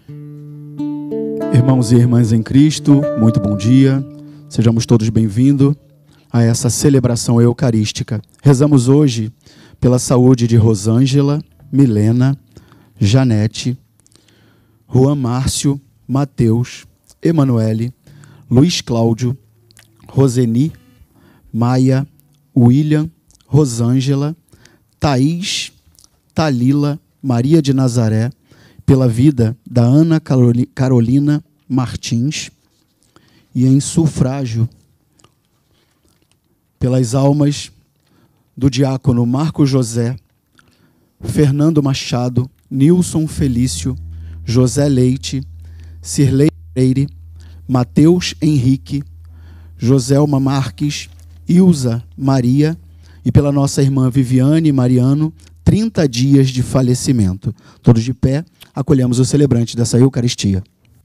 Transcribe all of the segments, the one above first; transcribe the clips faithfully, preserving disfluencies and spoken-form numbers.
Irmãos e irmãs em Cristo, muito bom dia. Sejamos todos bem-vindos a essa celebração eucarística. Rezamos hoje pela saúde de Rosângela, Milena, Janete, Juan Márcio, Mateus, Emanuele, Luiz Cláudio, Roseni, Maia, William, Rosângela, Thaís, Talila, Maria de Nazaré, pela vida da Ana Carolina Martins, e em sufrágio pelas almas do diácono Marco José, Fernando Machado, Nilson Felício, José Leite, Cirlei Freire, Mateus Henrique, Joselma Marques, Ilza Maria, e pela nossa irmã Viviane Mariano, trinta dias de falecimento. Todos de pé, acolhemos o celebrante dessa Eucaristia.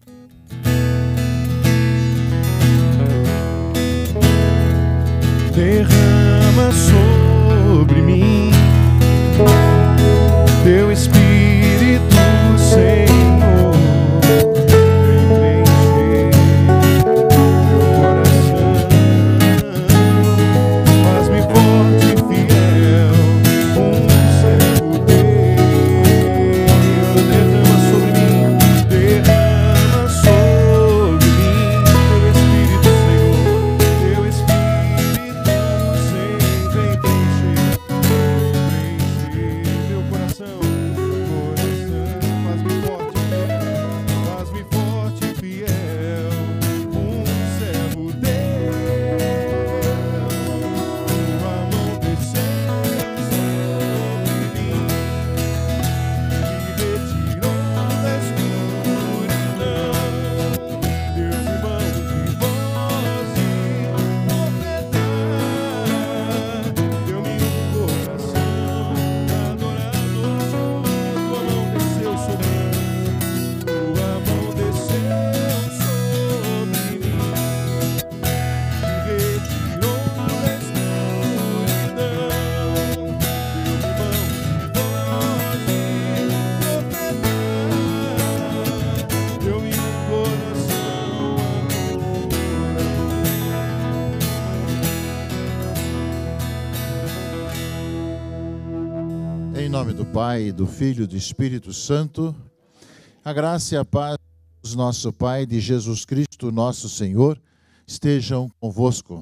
Derrama sobre mim teu Espírito, Senhor, vem preencher meu coração, faz-me forte e fiel, um servo teu. Derrama sobre mim, derrama sobre mim teu Espírito, Senhor, teu Espírito, Senhor, vem preencher, preencher meu coração, coração, faz-me forte, faz-me forte e fiel, um servo teu. Tua mão desceu sobre mim, me retirou da escuridão, deu-me mão de voz e profetar, deu-me um coração adorador. Tua mão desceu sobre mim, tua mão desceu sobre mim, me retirou da escuridão, deu-me mão de voz e profetar, deu-me um coração adorador. Em nome do Pai, do Filho e do Espírito Santo, a graça e a paz do nosso Pai, de Jesus Cristo, nosso Senhor, estejam convosco.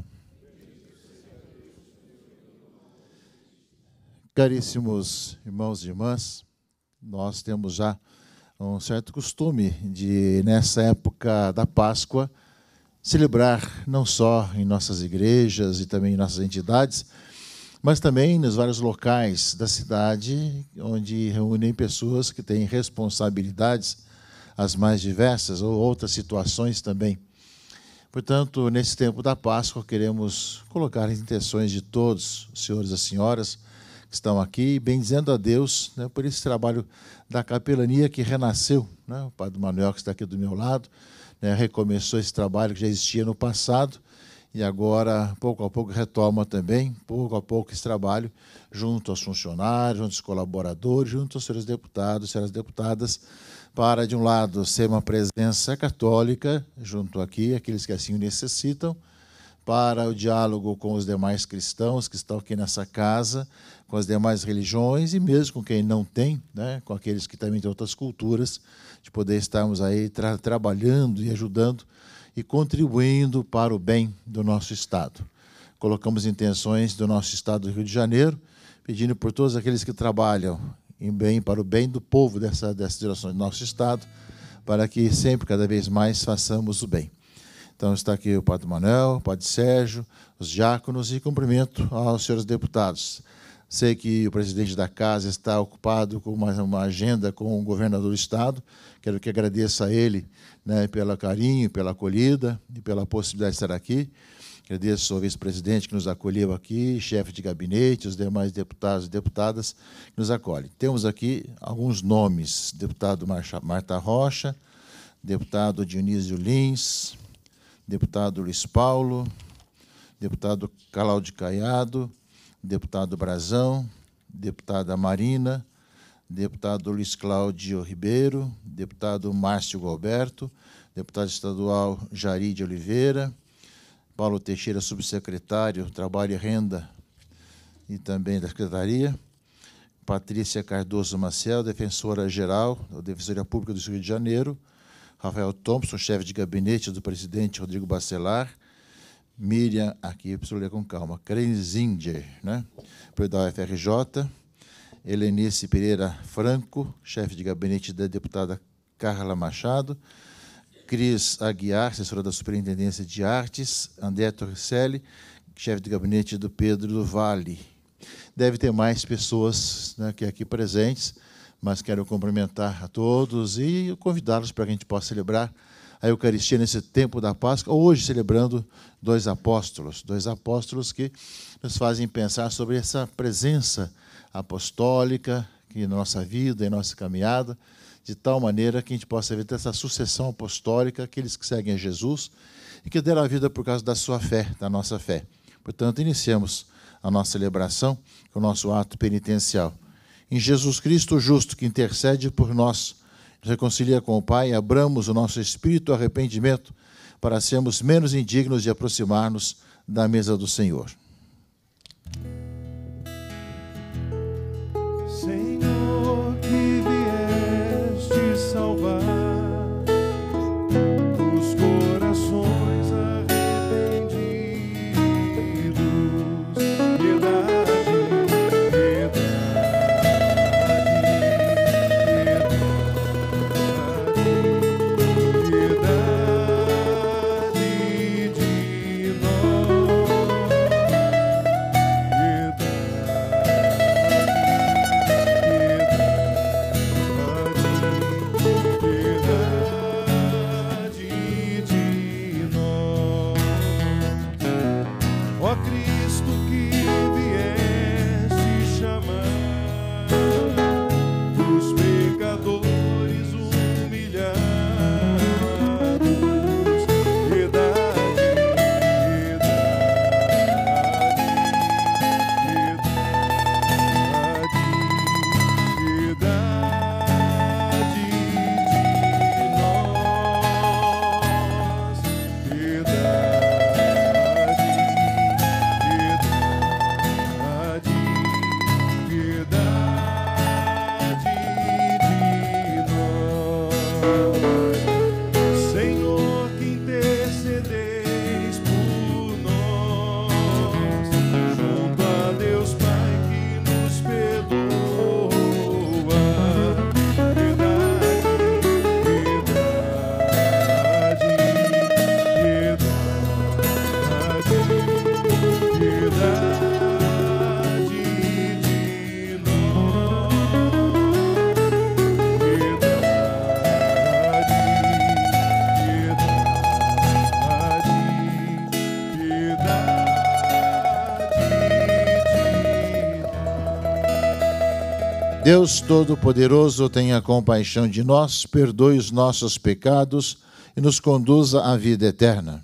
Caríssimos irmãos e irmãs, nós temos já um certo costume de, nessa época da Páscoa, celebrar não só em nossas igrejas e também em nossas entidades, mas também nos vários locais da cidade, onde reúnem pessoas que têm responsabilidades as mais diversas ou outras situações também. Portanto, nesse tempo da Páscoa, queremos colocar as intenções de todos os senhores e as senhoras que estão aqui, bendizendo a Deus, né, por esse trabalho da capelania que renasceu, né? O Padre Manuel, que está aqui do meu lado, né, recomeçou esse trabalho que já existia no passado, e agora, pouco a pouco, retoma também, pouco a pouco, esse trabalho, junto aos funcionários, junto aos colaboradores, junto aos senhores deputados, senhoras deputadas, para, de um lado, ser uma presença católica, junto aqui, aqueles que assim o necessitam, para o diálogo com os demais cristãos que estão aqui nessa casa, com as demais religiões, e mesmo com quem não tem, né, com aqueles que também têm outras culturas, de poder estarmos aí tra trabalhando e ajudando, e contribuindo para o bem do nosso Estado. Colocamos intenções do nosso Estado do Rio de Janeiro, pedindo por todos aqueles que trabalham em bem, para o bem do povo dessa, dessa direção do nosso Estado, para que sempre, cada vez mais, façamos o bem. Então está aqui o Padre Manuel, o Padre Sérgio, os diáconos, e cumprimento aos senhores deputados. Sei que o presidente da casa está ocupado com uma, uma agenda com o governador do Estado. Quero que agradeça a ele, né, pelo carinho, pela acolhida e pela possibilidade de estar aqui. Agradeço ao vice-presidente que nos acolheu aqui, chefe de gabinete, os demais deputados e deputadas que nos acolhem. Temos aqui alguns nomes: deputado Marta Rocha, deputado Dionísio Lins, deputado Luiz Paulo, deputado Cláudio Caiado, deputado Brazão, deputada Marina, deputado Luiz Cláudio Ribeiro, deputado Márcio Galberto, deputado estadual Jari de Oliveira, Paulo Teixeira, subsecretário, Trabalho e Renda, e também da Secretaria, Patrícia Cardoso Maciel, defensora-geral da Defensoria Pública do Rio de Janeiro, Rafael Thompson, chefe de gabinete do presidente Rodrigo Bacelar, Miriam, aqui preciso ler com calma, Krenzinger, né, da U F R J, Helenice Pereira Franco, chefe de gabinete da deputada Carla Machado, Cris Aguiar, assessora da Superintendência de Artes, André Torricelli, chefe de gabinete do Pedro do Vale. Deve ter mais pessoas, né, que aqui presentes, mas quero cumprimentar a todos e convidá-los para que a gente possa celebrar a Eucaristia nesse tempo da Páscoa, hoje celebrando dois apóstolos, dois apóstolos que nos fazem pensar sobre essa presença apostólica que na nossa vida, em nossa caminhada, de tal maneira que a gente possa ver essa sucessão apostólica, aqueles que seguem a Jesus e que deram a vida por causa da sua fé, da nossa fé. Portanto, iniciemos a nossa celebração com o nosso ato penitencial. Em Jesus Cristo, justo, que intercede por nós, nos reconcilia com o Pai, abramos o nosso espírito ao arrependimento para sermos menos indignos de aproximar-nos da mesa do Senhor. Senhor, que vieste salvar os corações arrependidos, piedade, Deus Todo-Poderoso, tenha compaixão de nós, perdoe os nossos pecados e nos conduza à vida eterna.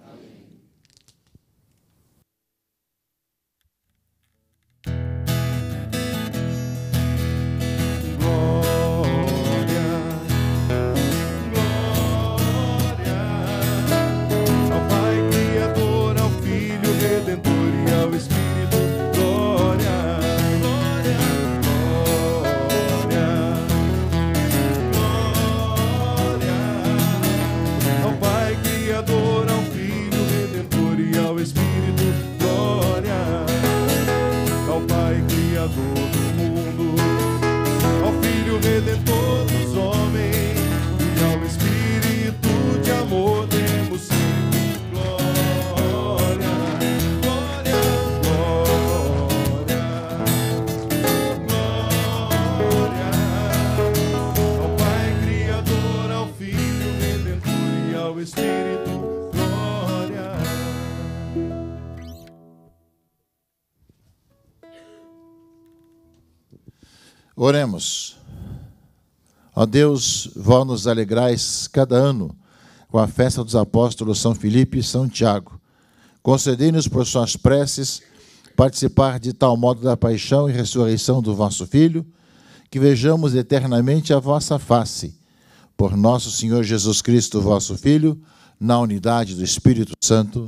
Oremos. Ó Deus, vós nos alegrais cada ano com a festa dos apóstolos São Filipe e São Tiago. Concedei-nos por suas preces participar de tal modo da paixão e ressurreição do vosso Filho, que vejamos eternamente a vossa face. Por nosso Senhor Jesus Cristo, vosso Filho, na unidade do Espírito Santo.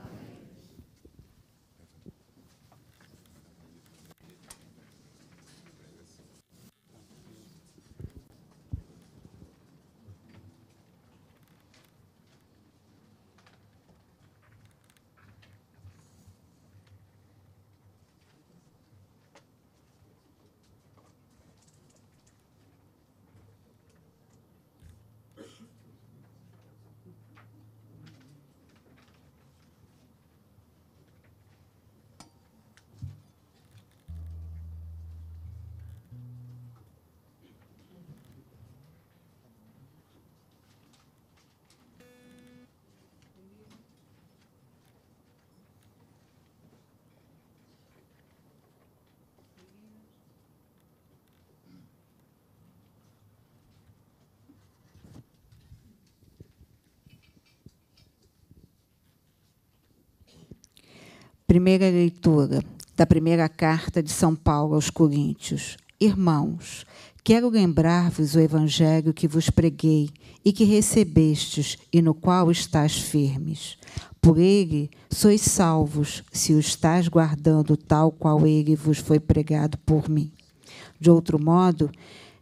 Primeira leitura da primeira carta de São Paulo aos Coríntios. Irmãos, quero lembrar-vos o evangelho que vos preguei e que recebestes e no qual estáis firmes. Por ele sois salvos, se o estáis guardando tal qual ele vos foi pregado por mim. De outro modo,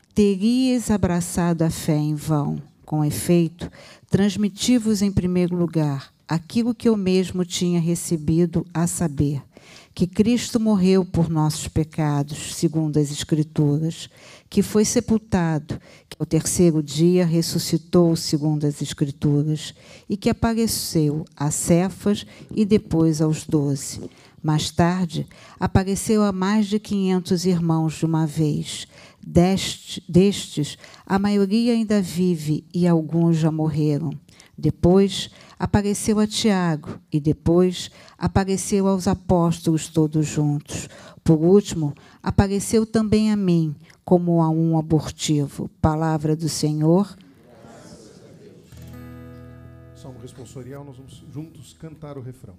teríeis abraçado a fé em vão. Com efeito, transmiti-vos em primeiro lugar aquilo que eu mesmo tinha recebido, a saber, que Cristo morreu por nossos pecados, segundo as Escrituras, que foi sepultado, que ao terceiro dia ressuscitou, segundo as Escrituras, e que apareceu a Cefas e depois aos doze. Mais tarde, apareceu a mais de quinhentos irmãos de uma vez. Deste, destes, a maioria ainda vive e alguns já morreram. Depois, apareceu a Tiago e depois apareceu aos apóstolos todos juntos. Por último, apareceu também a mim, como a um abortivo. Palavra do Senhor. Salmo responsorial, nós vamos juntos cantar o refrão.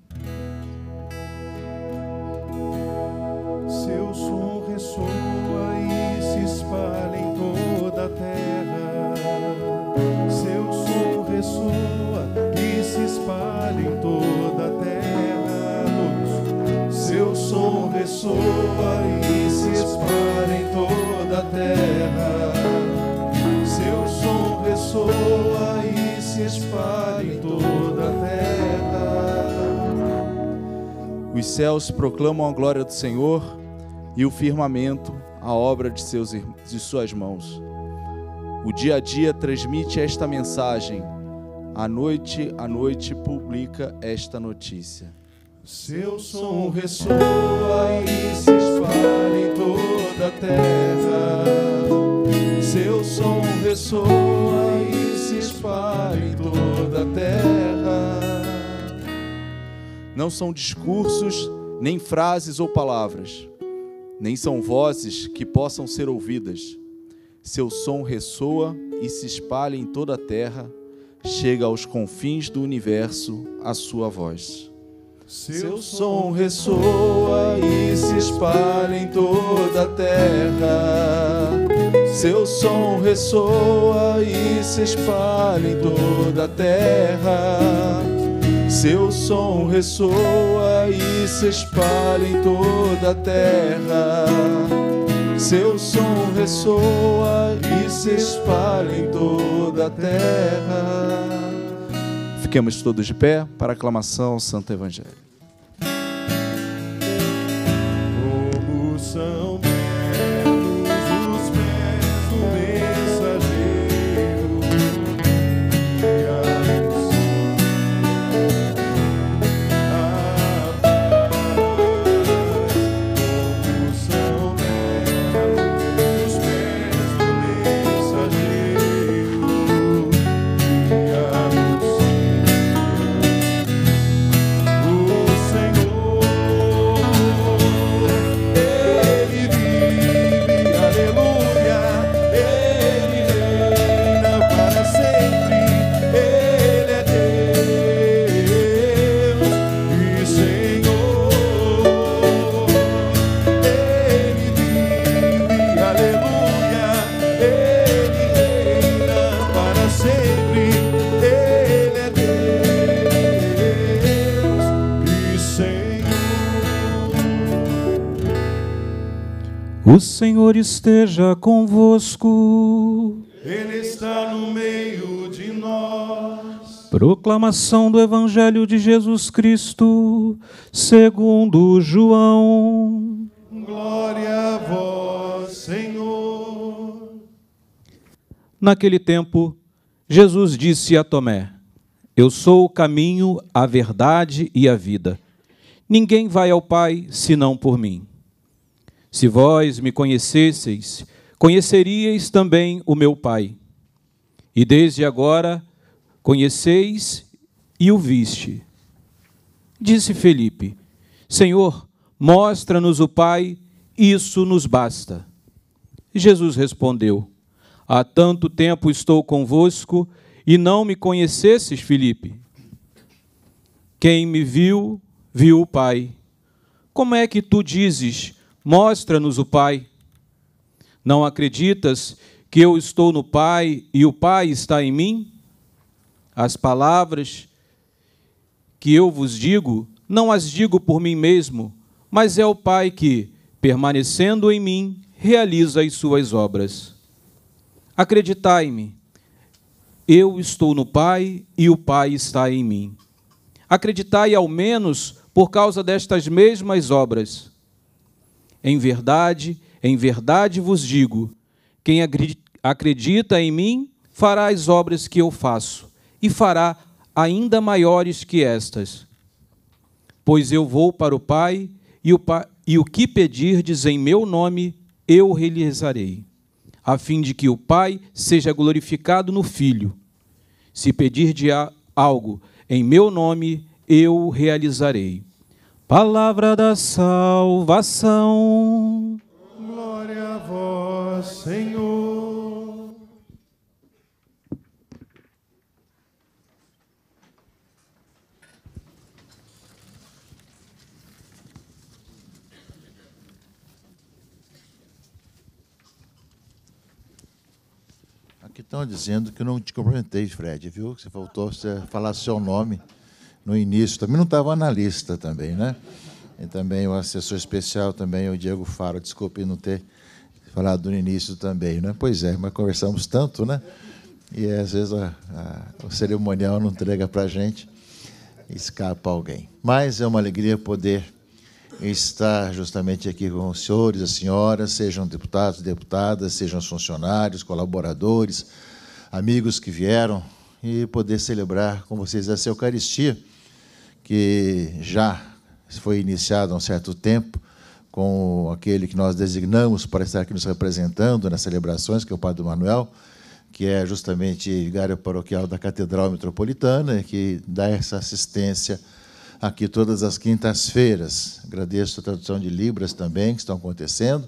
Seu som ressoa e se espalha em toda a terra. Seu som ressoa e se espalha em toda a terra. Todos. Seu som ressoa e se espalha em toda a terra. Seu som ressoa e se espalha em toda a terra. Os céus proclamam a glória do Senhor e o firmamento a obra de, seus, de suas mãos. O dia a dia transmite esta mensagem, a noite a noite publica esta notícia. Seu som ressoa e se espalha em toda a terra. Seu som ressoa e se espalha em toda a terra. Não são discursos, nem frases ou palavras, nem são vozes que possam ser ouvidas. Seu som ressoa e se espalha em toda a terra, chega aos confins do universo a sua voz. Seu som ressoa e se espalha em toda a terra. Seu som ressoa e se espalha em toda a terra. Seu som ressoa e se espalha em toda a terra. Seu som ressoa e se espalha em toda a terra. Fiquemos todos de pé para a aclamação ao Santo Evangelho. Como são belos os pés do mensageiro, e a luz, a paz. Como são belos os pés do mensageiro, e a luz. O Senhor esteja convosco. Ele está no meio de nós. Proclamação do Evangelho de Jesus Cristo, segundo João. Glória a vós, Senhor. Naquele tempo, Jesus disse a Tomé: Eu sou o caminho, a verdade e a vida. Ninguém vai ao Pai senão por mim. Se vós me conhecesseis, conheceríeis também o meu Pai. E desde agora conheceis e o viste. Disse Felipe: Senhor, mostra-nos o Pai, isso nos basta. Jesus respondeu: Há tanto tempo estou convosco e não me conhecesses, Felipe? Quem me viu, viu o Pai. Como é que tu dizes: mostra-nos o Pai? Não acreditas que eu estou no Pai e o Pai está em mim? As palavras que eu vos digo, não as digo por mim mesmo, mas é o Pai que, permanecendo em mim, realiza as suas obras. Acreditai-me, eu estou no Pai e o Pai está em mim. Acreditai ao menos por causa destas mesmas obras. Em verdade, em verdade vos digo, quem acredita em mim fará as obras que eu faço, e fará ainda maiores que estas. Pois eu vou para o Pai, e o, pa... e o que pedirdes em meu nome, eu realizarei, a fim de que o Pai seja glorificado no Filho. Se pedirdes algo em meu nome, eu realizarei. Palavra da salvação. Glória a vós, Senhor. Aqui estão dizendo que eu não te cumprimentei, Fred, viu? Você faltou você falar seu nome no início. Também não estava na lista também, né? E também o assessor especial, também o Diego Faro, desculpe não ter falado no início também, né? Pois é, mas conversamos tanto, né? E às vezes a, a, o cerimonial não entrega para a gente, escapa alguém. Mas é uma alegria poder estar justamente aqui com os senhores, as senhoras, sejam deputados, deputadas, sejam funcionários, colaboradores, amigos que vieram, e poder celebrar com vocês essa Eucaristia, que já foi iniciada há um certo tempo, com aquele que nós designamos para estar aqui nos representando nas celebrações, que é o Padre Manuel, que é justamente vigário paroquial da Catedral Metropolitana, que dá essa assistência aqui todas as quintas-feiras. Agradeço a tradução de Libras também, que estão acontecendo.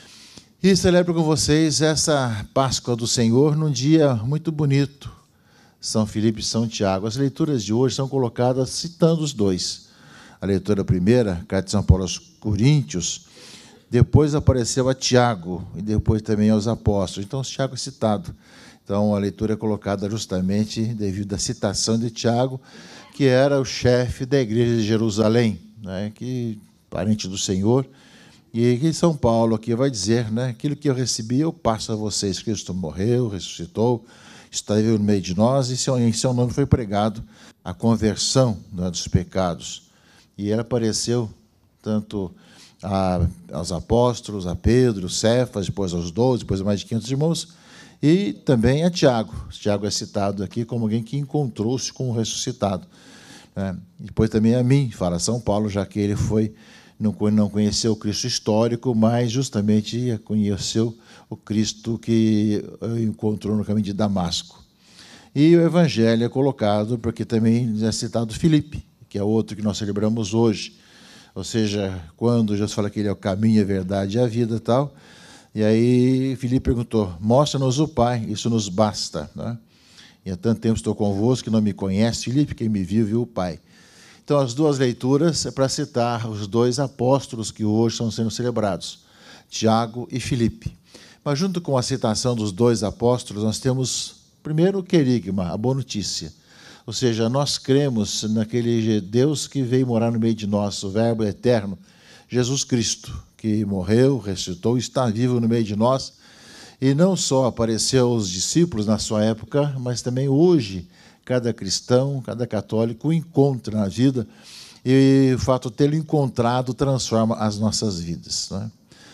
E celebro com vocês essa Páscoa do Senhor num dia muito bonito, São Filipe e São Tiago. As leituras de hoje são colocadas citando os dois. A leitura primeira, Carta de São Paulo aos Coríntios, depois apareceu a Tiago, e depois também aos apóstolos. Então, Tiago é citado. Então, a leitura é colocada justamente devido à citação de Tiago, que era o chefe da igreja de Jerusalém, né, que, parente do Senhor, e que São Paulo aqui vai dizer, né, aquilo que eu recebi, eu passo a vocês. Cristo morreu, ressuscitou, esteve no meio de nós, e em seu nome foi pregado a conversão, né, dos pecados. E ele apareceu tanto a, aos apóstolos, a Pedro, Cefas, depois aos doze, depois a mais de quinhentos irmãos, e também a Tiago. Tiago é citado aqui como alguém que encontrou-se com o ressuscitado. Né? Depois também a mim, fala São Paulo, já que ele foi, não, não conheceu o Cristo histórico, mas justamente conheceu o Cristo que encontrou no caminho de Damasco. E o Evangelho é colocado, porque também é citado Filipe, que é outro que nós celebramos hoje. Ou seja, quando Jesus fala que ele é o caminho, a verdade e a vida e tal, e aí Filipe perguntou, mostra-nos o Pai, isso nos basta. Né? E há tanto tempo estou convosco que não me conhece, Filipe, quem me viu, viu o Pai. Então, as duas leituras é para citar os dois apóstolos que hoje estão sendo celebrados, Tiago e Filipe. Mas junto com a citação dos dois apóstolos, nós temos, primeiro, o querigma, a boa notícia. Ou seja, nós cremos naquele Deus que veio morar no meio de nós, o Verbo eterno, Jesus Cristo, que morreu, ressuscitou, está vivo no meio de nós, e não só apareceu aos discípulos na sua época, mas também hoje, cada cristão, cada católico o encontra na vida, e o fato de tê-lo encontrado transforma as nossas vidas, né?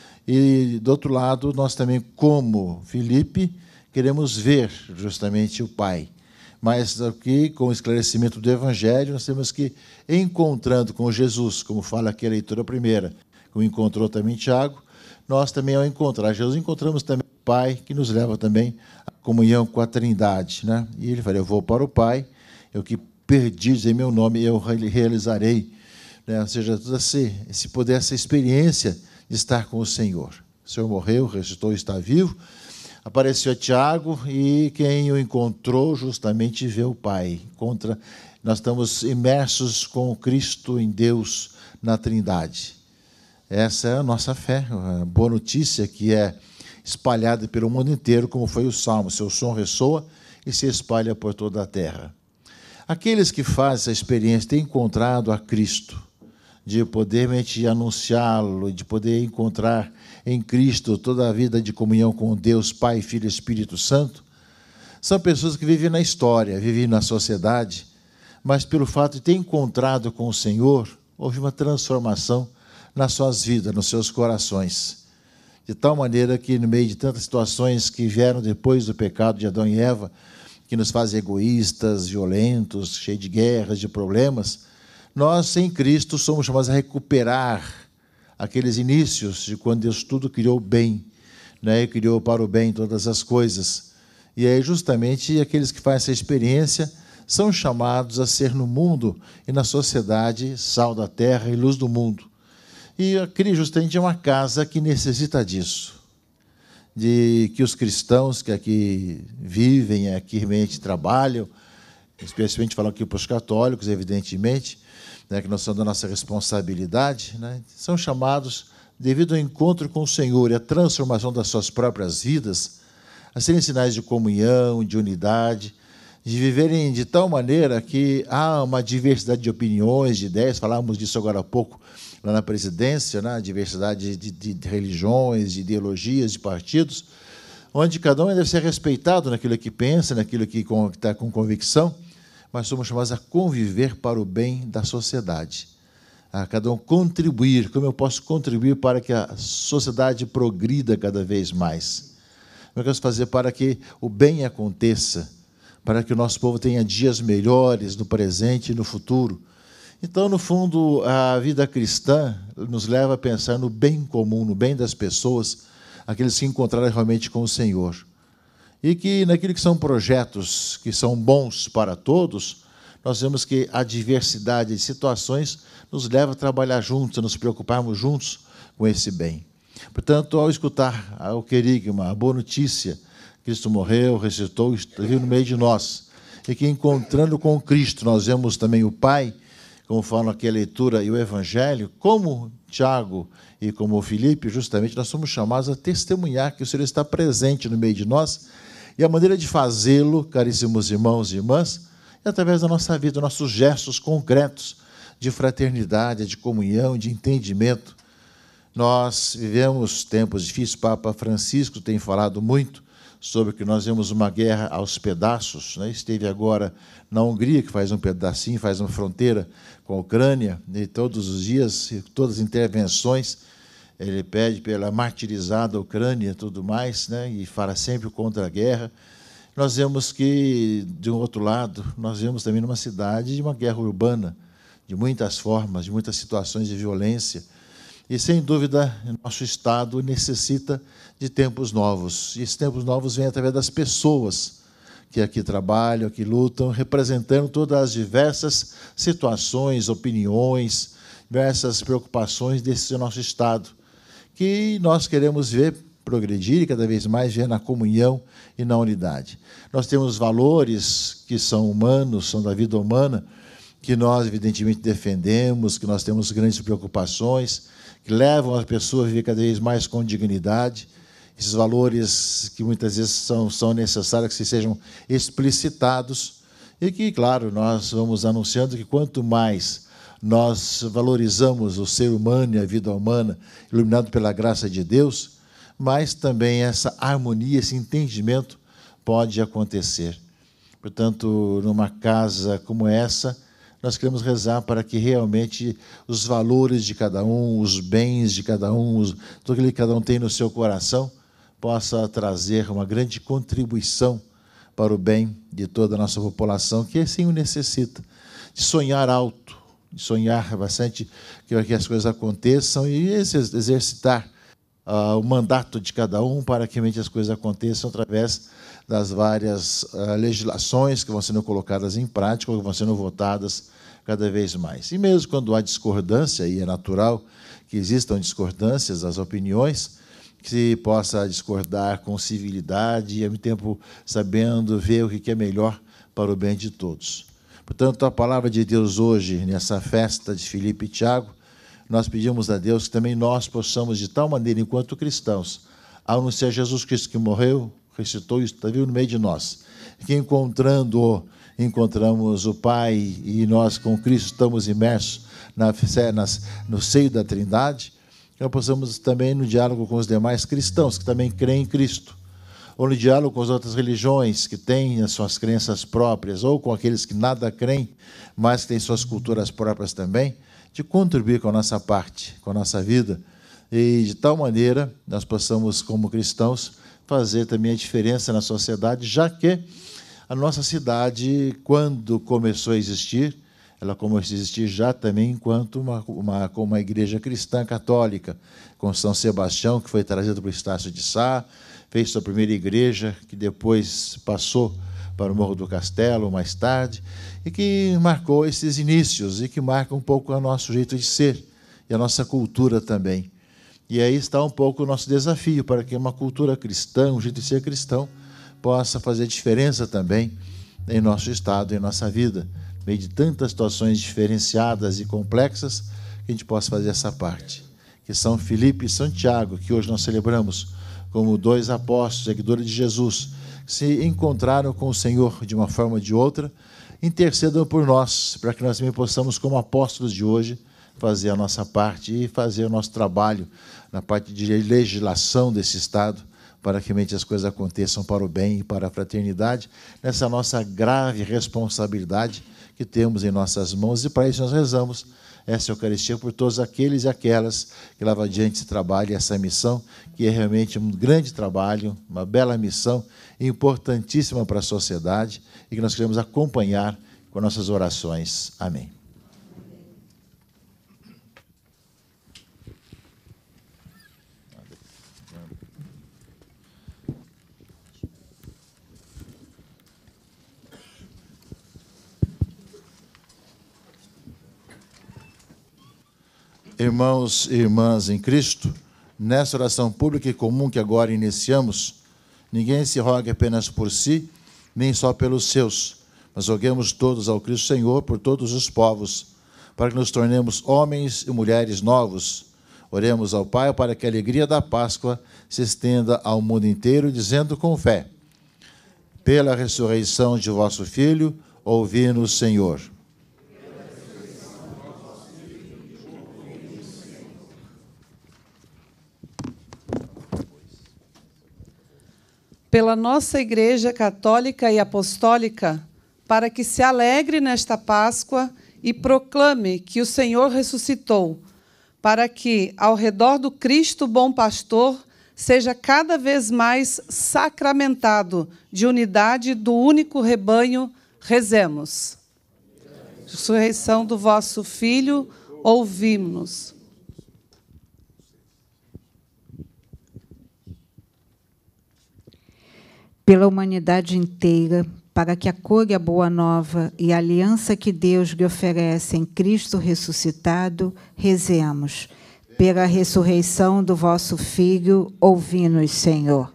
E, do outro lado, nós também, como Filipe, queremos ver justamente o Pai. Mas aqui, com o esclarecimento do Evangelho, nós temos que, encontrando com Jesus, como fala aqui a leitura primeira, como encontrou também Tiago, nós também, ao encontrar Jesus, encontramos também o Pai, que nos leva também à comunhão com a Trindade, né? E ele fala, eu vou para o Pai, eu que perdi em meu nome, eu realizarei, né? Ou seja, todo esse, esse poder, essa experiência de estar com o Senhor. O Senhor morreu, ressuscitou, está vivo. Apareceu a Tiago e quem o encontrou justamente vê o Pai. Contra, nós estamos imersos com Cristo em Deus, na Trindade. Essa é a nossa fé, a boa notícia que é espalhada pelo mundo inteiro, como foi o Salmo. Seu som ressoa e se espalha por toda a terra. Aqueles que fazem essa experiência têm encontrado a Cristo, de poder anunciá-lo, de poder encontrar em Cristo toda a vida de comunhão com Deus, Pai, Filho e Espírito Santo, são pessoas que vivem na história, vivem na sociedade, mas pelo fato de ter encontrado com o Senhor, houve uma transformação nas suas vidas, nos seus corações, de tal maneira que no meio de tantas situações que vieram depois do pecado de Adão e Eva, que nos fazem egoístas, violentos, cheios de guerras, de problemas, nós, em Cristo, somos chamados a recuperar aqueles inícios de quando Deus tudo criou bem, né? E criou para o bem todas as coisas. E aí, justamente, aqueles que fazem essa experiência são chamados a ser no mundo e na sociedade sal da terra e luz do mundo. E a Cristo, justamente, é uma casa que necessita disso, de que os cristãos que aqui vivem, aqui realmente trabalham, especialmente falando aqui para os católicos, evidentemente, né, que nós somos da nossa responsabilidade, né, são chamados, devido ao encontro com o Senhor e à transformação das suas próprias vidas, a serem sinais de comunhão, de unidade, de viverem de tal maneira que há uma diversidade de opiniões, de ideias, falávamos disso agora há pouco, lá na presidência, né, a diversidade de, de, de religiões, de ideologias, de partidos, onde cada um deve ser respeitado naquilo que pensa, naquilo que está com convicção, mas somos chamados a conviver para o bem da sociedade, a cada um contribuir, como eu posso contribuir para que a sociedade progrida cada vez mais, como eu posso fazer para que o bem aconteça, para que o nosso povo tenha dias melhores no presente e no futuro. Então, no fundo, a vida cristã nos leva a pensar no bem comum, no bem das pessoas, aqueles que encontraram realmente com o Senhor. E que, naquilo que são projetos que são bons para todos, nós vemos que a diversidade de situações nos leva a trabalhar juntos, a nos preocuparmos juntos com esse bem. Portanto, ao escutar o querigma, a boa notícia, Cristo morreu, ressuscitou, esteve no meio de nós, e que, encontrando com Cristo, nós vemos também o Pai, como falam aqui a leitura e o Evangelho, como Tiago e como Filipe, justamente, nós somos chamados a testemunhar que o Senhor está presente no meio de nós, e a maneira de fazê-lo, caríssimos irmãos e irmãs, é através da nossa vida, nossos gestos concretos de fraternidade, de comunhão, de entendimento. Nós vivemos tempos difíceis, o Papa Francisco tem falado muito sobre que nós vemos uma guerra aos pedaços, né? Esteve agora na Hungria, que faz um pedacinho, faz uma fronteira com a Ucrânia, e todos os dias, todas as intervenções, ele pede pela martirizada Ucrânia e tudo mais, né? E fala sempre contra a guerra. Nós vemos que, de um outro lado, nós vemos também numa cidade de uma guerra urbana, de muitas formas, de muitas situações de violência. E, sem dúvida, nosso Estado necessita de tempos novos. E esses tempos novos vêm através das pessoas que aqui trabalham, que lutam, representando todas as diversas situações, opiniões, diversas preocupações desse nosso Estado, que nós queremos ver progredir e cada vez mais ver na comunhão e na unidade. Nós temos valores que são humanos, são da vida humana, que nós, evidentemente, defendemos, que nós temos grandes preocupações, que levam a pessoa a viver cada vez mais com dignidade. Esses valores que muitas vezes são, são necessários que sejam explicitados e que, claro, nós vamos anunciando que quanto mais nós valorizamos o ser humano e a vida humana, iluminado pela graça de Deus, mas também essa harmonia, esse entendimento pode acontecer. Portanto, numa casa como essa, nós queremos rezar para que realmente os valores de cada um, os bens de cada um, os, tudo aquilo que cada um tem no seu coração, possa trazer uma grande contribuição para o bem de toda a nossa população, que assim o necessita, de sonhar alto, de sonhar bastante que, que as coisas aconteçam e exercitar uh, o mandato de cada um para que realmente as coisas aconteçam através das várias uh, legislações que vão sendo colocadas em prática ou que vão sendo votadas cada vez mais. E mesmo quando há discordância, e é natural que existam discordâncias das opiniões, que se possa discordar com civilidade e, ao mesmo tempo, sabendo ver o que é melhor para o bem de todos. Portanto, a palavra de Deus hoje, nessa festa de Filipe e Tiago, nós pedimos a Deus que também nós possamos, de tal maneira, enquanto cristãos, anunciar Jesus Cristo que morreu, ressuscitou e está vivo no meio de nós, que encontrando-o, encontramos o Pai e nós com Cristo estamos imersos na, nas, no seio da Trindade, que nós possamos também no diálogo com os demais cristãos que também creem em Cristo, ou no diálogo com as outras religiões que têm as suas crenças próprias, ou com aqueles que nada creem, mas que têm suas culturas próprias também, de contribuir com a nossa parte, com a nossa vida, e de tal maneira nós possamos, como cristãos, fazer também a diferença na sociedade, já que a nossa cidade, quando começou a existir, ela começou a existir já também enquanto uma, uma, uma igreja cristã católica, com São Sebastião, que foi trazido para o Estácio de Sá, fez sua primeira igreja, que depois passou para o Morro do Castelo, mais tarde, e que marcou esses inícios, e que marca um pouco o nosso jeito de ser, e a nossa cultura também. E aí está um pouco o nosso desafio, para que uma cultura cristã, um jeito de ser cristão, possa fazer diferença também em nosso estado, em nossa vida, no meio de tantas situações diferenciadas e complexas, que a gente possa fazer essa parte. Que São Filipe e São Tiago, que hoje nós celebramos como dois apóstolos, seguidores de Jesus, que se encontraram com o Senhor de uma forma ou de outra, intercedam por nós, para que nós também possamos, como apóstolos de hoje, fazer a nossa parte e fazer o nosso trabalho na parte de legislação desse Estado, para que realmente as coisas aconteçam para o bem e para a fraternidade, nessa nossa grave responsabilidade que temos em nossas mãos, e para isso nós rezamos essa Eucaristia por todos aqueles e aquelas que levam adiante esse trabalho, essa missão, que é realmente um grande trabalho, uma bela missão, importantíssima para a sociedade, e que nós queremos acompanhar com nossas orações. Amém. Irmãos e irmãs em Cristo, nessa oração pública e comum que agora iniciamos, ninguém se rogue apenas por si, nem só pelos seus, mas roguemos todos ao Cristo Senhor por todos os povos, para que nos tornemos homens e mulheres novos. Oremos ao Pai para que a alegria da Páscoa se estenda ao mundo inteiro, dizendo com fé: pela ressurreição de vosso Filho, ouvi-nos, Senhor. Pela nossa Igreja Católica e Apostólica, para que se alegre nesta Páscoa e proclame que o Senhor ressuscitou, para que, ao redor do Cristo Bom Pastor, seja cada vez mais sacramentado de unidade do único rebanho, rezemos. Ressurreição do vosso Filho, ouvimos-nos. Pela humanidade inteira, para que acolha a boa nova e a aliança que Deus lhe oferece em Cristo ressuscitado, rezemos. Pela ressurreição do vosso Filho, ouvi-nos, Senhor.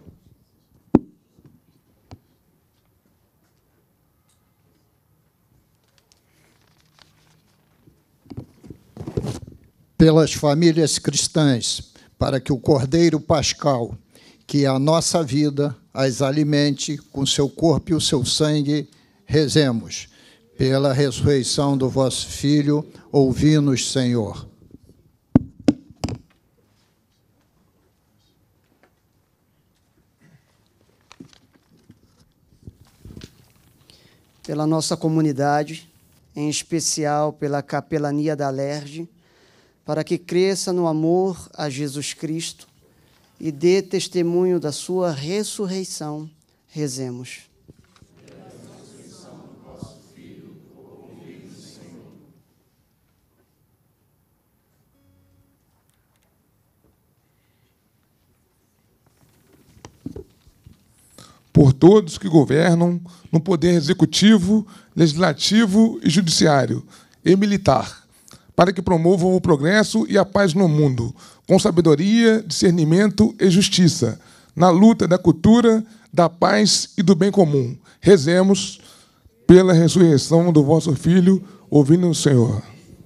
Pelas famílias cristãs, para que o Cordeiro Pascal, que é a nossa vida, as alimente com seu corpo e o seu sangue, rezemos. Pela ressurreição do vosso Filho, ouvi-nos, Senhor. Pela nossa comunidade, em especial pela capelania da Alerj, para que cresça no amor a Jesus Cristo e dê testemunho da sua ressurreição, rezemos. Por todos que governam no poder executivo, legislativo e judiciário e militar, para que promovam o progresso e a paz no mundo, com sabedoria, discernimento e justiça, na luta da cultura, da paz e do bem comum. Rezemos pela ressurreição do vosso Filho, ouvindo o Senhor.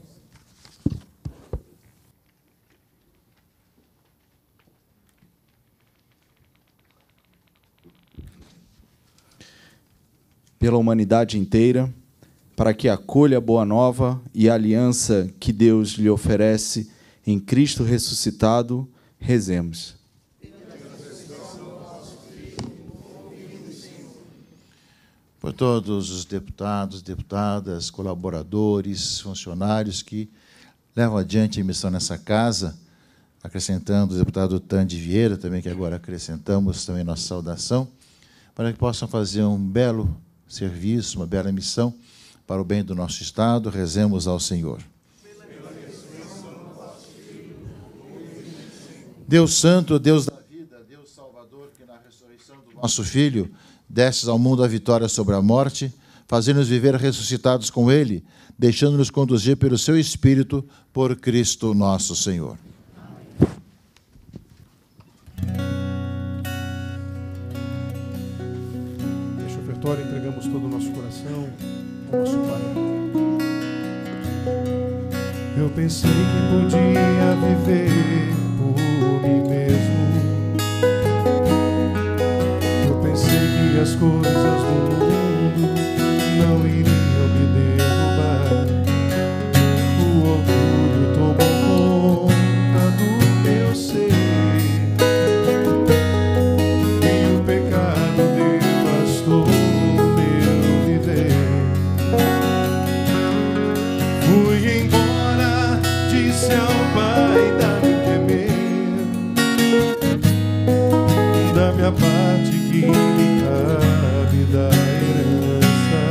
Pela humanidade inteira, para que acolha a boa nova e a aliança que Deus lhe oferece em Cristo ressuscitado, rezemos. Por todos os deputados, deputadas, colaboradores, funcionários que levam adiante a missão nessa casa, acrescentando o deputado Tande Vieira, também que agora acrescentamos também nossa saudação, para que possam fazer um belo serviço, uma bela missão para o bem do nosso Estado. Rezemos ao Senhor. Deus Santo, Deus da vida, Deus Salvador, que na ressurreição do nosso Filho destes ao mundo a vitória sobre a morte, fazendo-nos viver ressuscitados com Ele, deixando-nos conduzir pelo Seu Espírito, por Cristo nosso Senhor. Entregamos todo o nosso coração ao nosso Pai. Eu pensei que podia viver por mim mesmo. Eu pensei que as coisas do mundo não iriam me derrubar. O orgulho tomou conta do meu ser e o pecado devastou. Fui embora, disse ao Pai, dá-me o que é meu, da minha parte que me cabe da herança.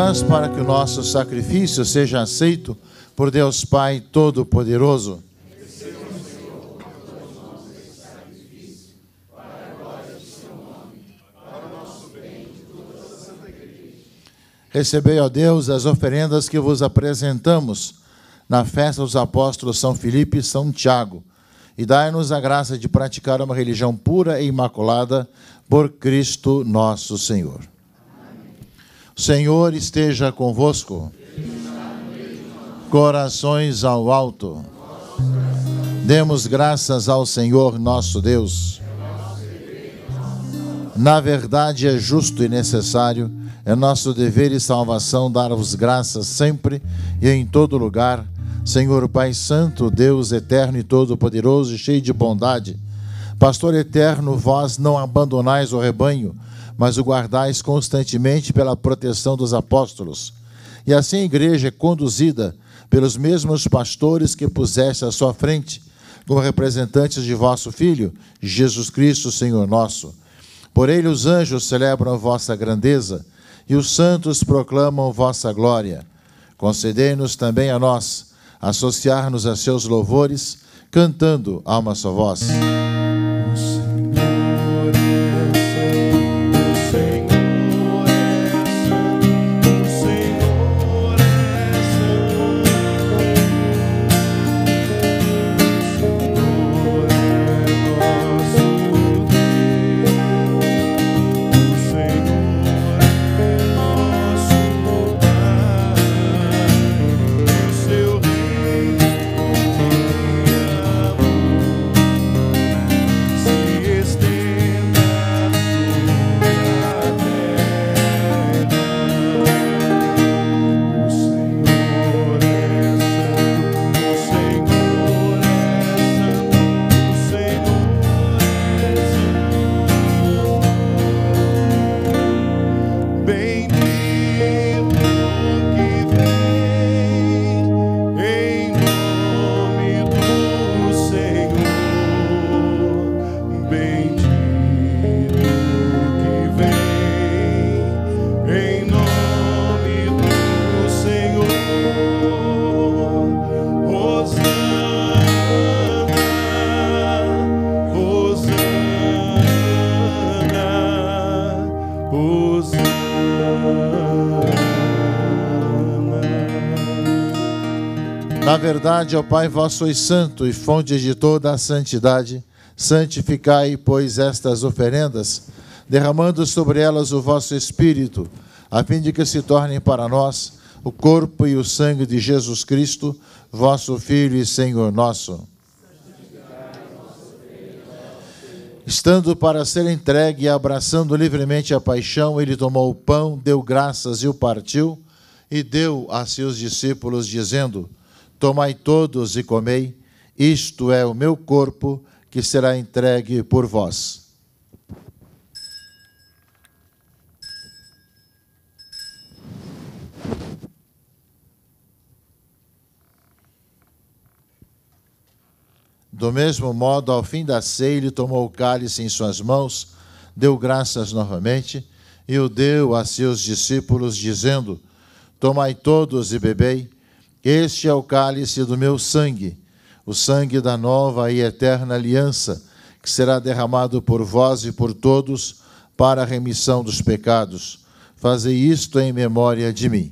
irmãs, para que o nosso sacrifício seja aceito por Deus Pai Todo-Poderoso. Recebei, ó Deus, as oferendas que vos apresentamos na festa dos apóstolos São Filipe e São Tiago, e dai-nos a graça de praticar uma religião pura e imaculada por Cristo nosso Senhor. O Senhor esteja convosco. Corações ao alto. Demos graças ao Senhor nosso Deus. Na verdade é justo e necessário, é nosso dever e salvação dar-vos graças sempre e em todo lugar, Senhor Pai Santo, Deus eterno e todo-poderoso e cheio de bondade. Pastor eterno, vós não abandonais o rebanho, mas o guardais constantemente pela proteção dos apóstolos. E assim a igreja é conduzida pelos mesmos pastores que puseste à sua frente, como representantes de vosso Filho, Jesus Cristo, Senhor nosso. Por ele os anjos celebram vossa grandeza, e os santos proclamam vossa glória. Concedei-nos também a nós associar-nos a seus louvores, cantando a uma só voz. Na verdade, ó Pai, vós sois santo e fonte de toda a santidade. Santificai, pois, estas oferendas, derramando sobre elas o vosso Espírito, a fim de que se tornem para nós o corpo e o sangue de Jesus Cristo, vosso Filho e Senhor nosso. Estando para ser entregue e abraçando livremente a paixão, ele tomou o pão, deu graças e o partiu, e deu a seus discípulos, dizendo: tomai todos e comei, isto é o meu corpo, que será entregue por vós. Do mesmo modo, ao fim da ceia, ele tomou o cálice em suas mãos, deu graças novamente, e o deu a seus discípulos, dizendo: tomai todos e bebei, este é o cálice do meu sangue, o sangue da nova e eterna aliança, que será derramado por vós e por todos para a remissão dos pecados. Fazei isto em memória de mim.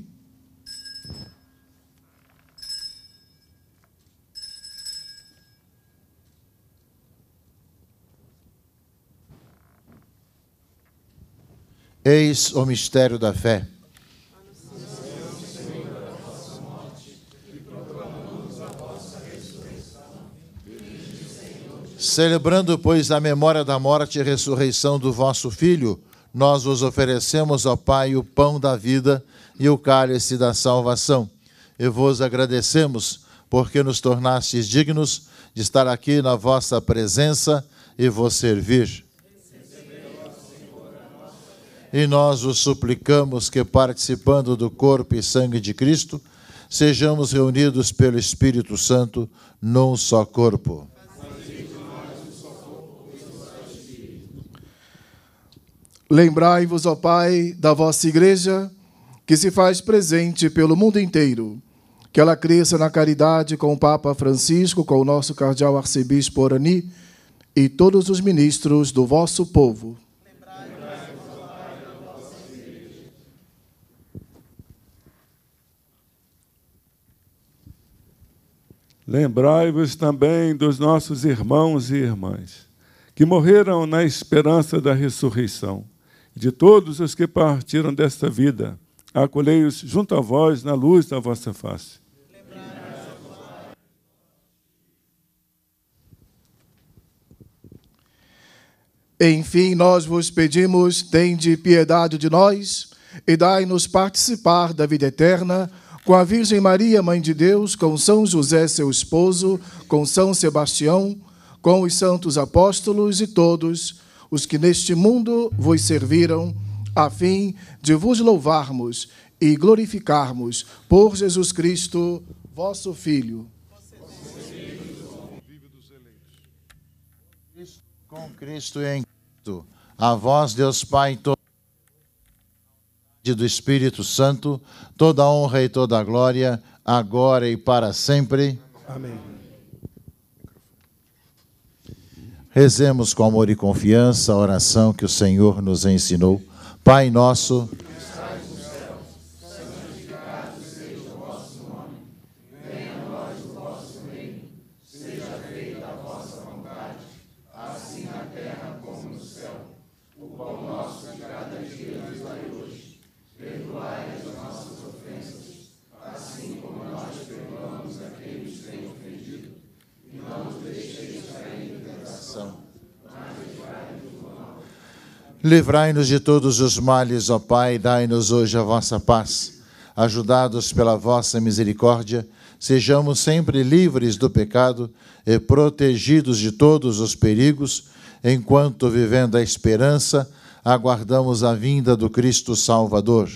Eis o mistério da fé. Celebrando, pois, a memória da morte e ressurreição do vosso Filho, nós vos oferecemos, ó Pai, o pão da vida e o cálice da salvação. E vos agradecemos, porque nos tornastes dignos de estar aqui na vossa presença e vos servir. E nós vos suplicamos que, participando do corpo e sangue de Cristo, sejamos reunidos pelo Espírito Santo num só corpo. Lembrai-vos, ó Pai, da vossa Igreja, que se faz presente pelo mundo inteiro. Que ela cresça na caridade com o Papa Francisco, com o nosso cardeal arcebispo Orani e todos os ministros do vosso povo. Lembrai-vos também dos nossos irmãos e irmãs, que morreram na esperança da ressurreição, de todos os que partiram desta vida. Acolhei-os junto a vós na luz da vossa face. Enfim, nós vos pedimos, tende piedade de nós e dai-nos participar da vida eterna, com a Virgem Maria, Mãe de Deus, com São José, seu esposo, com São Sebastião, com os santos apóstolos e todos os que neste mundo vos serviram, a fim de vos louvarmos e glorificarmos por Jesus Cristo, vosso Filho. Com Cristo e em Cristo, a vós, Deus Pai, todo do Espírito Santo, toda a honra e toda a glória, agora e para sempre. Amém. Rezemos com amor e confiança a oração que o Senhor nos ensinou. Pai nosso, livrai-nos de todos os males, ó Pai, dai-nos hoje a vossa paz. Ajudados pela vossa misericórdia, sejamos sempre livres do pecado e protegidos de todos os perigos, enquanto, vivendo a esperança, aguardamos a vinda do Cristo Salvador.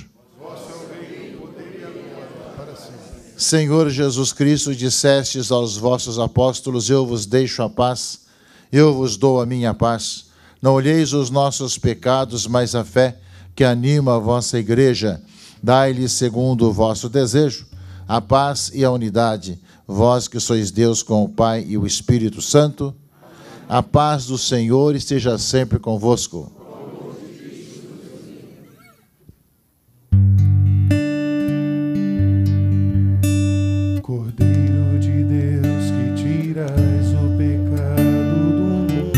Senhor Jesus Cristo, dissestes aos vossos apóstolos, eu vos deixo a paz, eu vos dou a minha paz. Não olheis os nossos pecados, mas a fé que anima a vossa igreja. Dai-lhe, segundo o vosso desejo, a paz e a unidade, vós que sois Deus com o Pai e o Espírito Santo. A paz do Senhor esteja sempre convosco. Cordeiro de Deus, que tirais o pecado do mundo,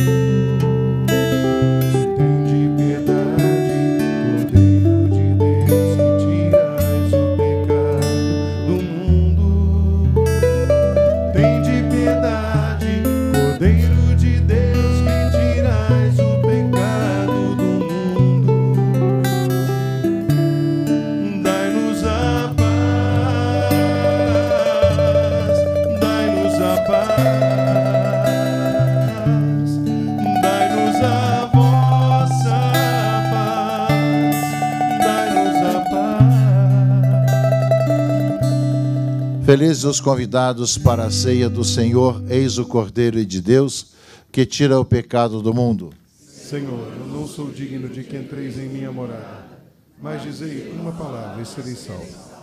tende piedade. Cordeiro de Deus, que tirais o pecado do mundo, tende piedade. Cordeiro de Deus, que tirais o pecado do mundo, dai-nos a paz, dai-nos a paz, dai-nos a vossa paz, dai-nos a paz. Felizes os convidados para a ceia do Senhor, eis o Cordeiro de Deus, que tira o pecado do mundo. Senhor, eu não sou digno de que entreis em minha morada, mas dizei uma palavra e serei salvo.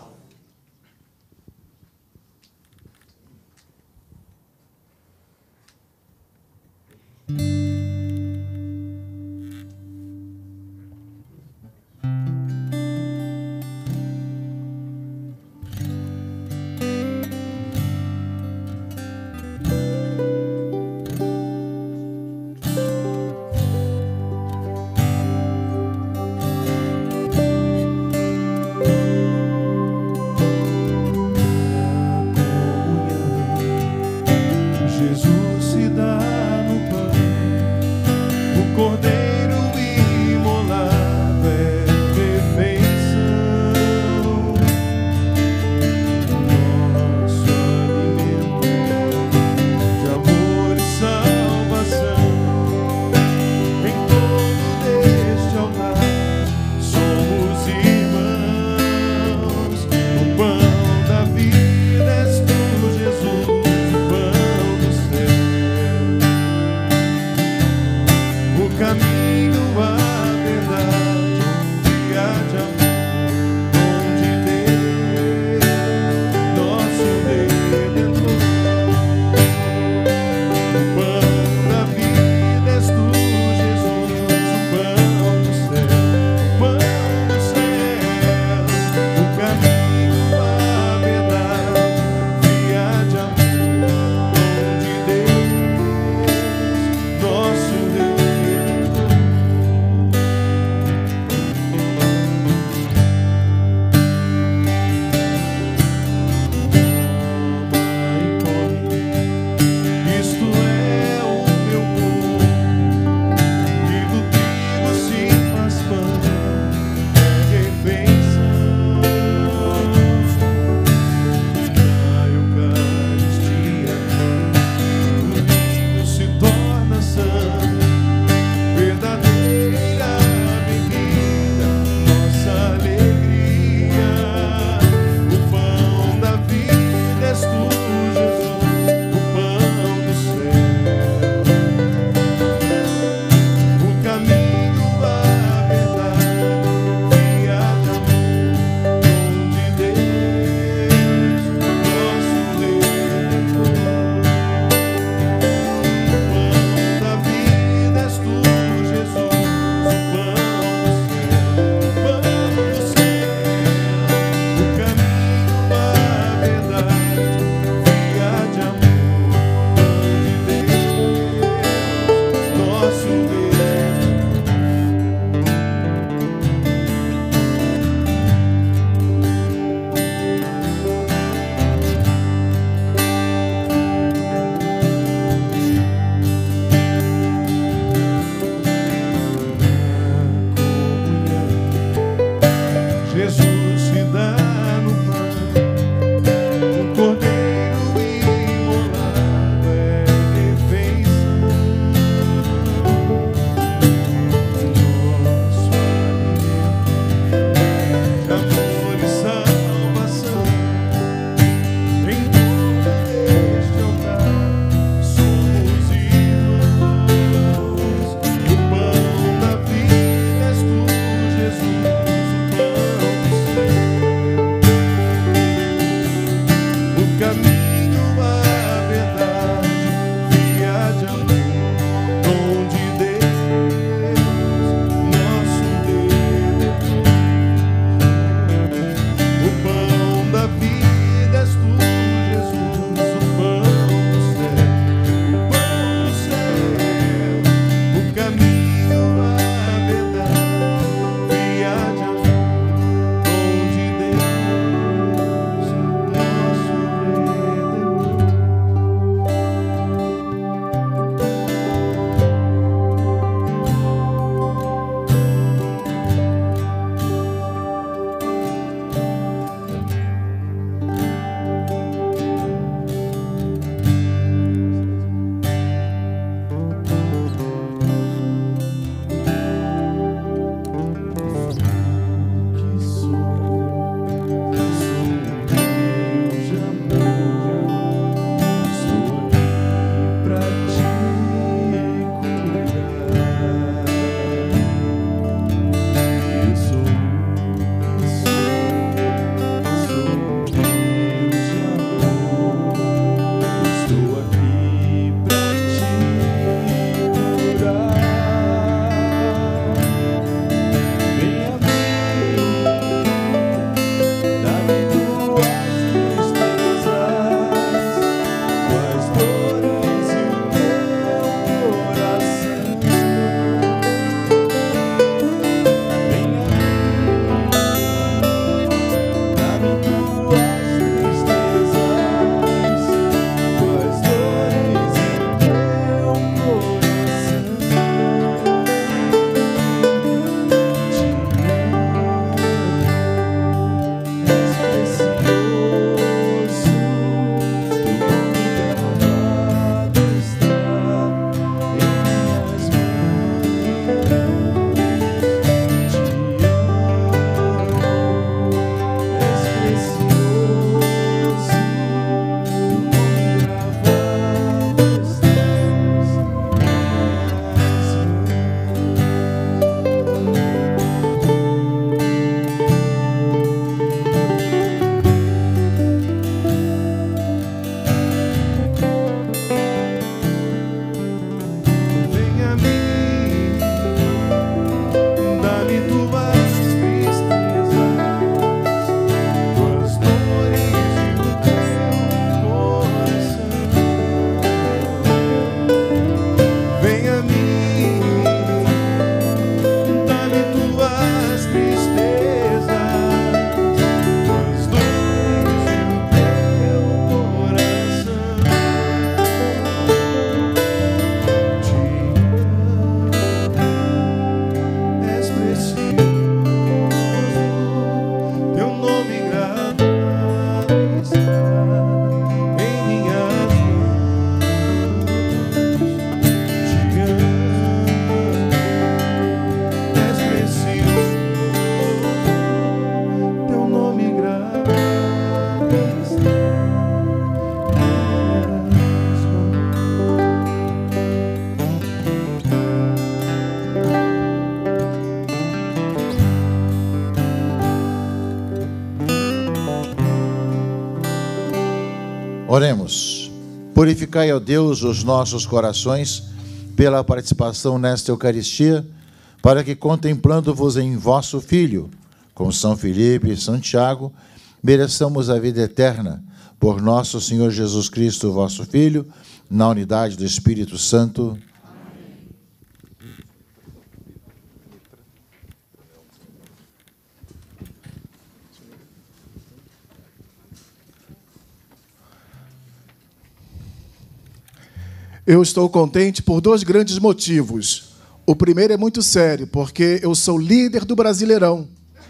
Oremos. Purificai, ó Deus, os nossos corações pela participação nesta Eucaristia, para que, contemplando-vos em vosso Filho, com São Filipe e São Tiago, mereçamos a vida eterna, por nosso Senhor Jesus Cristo, vosso Filho, na unidade do Espírito Santo. Eu estou contente por dois grandes motivos. O primeiro é muito sério, porque eu sou líder do Brasileirão.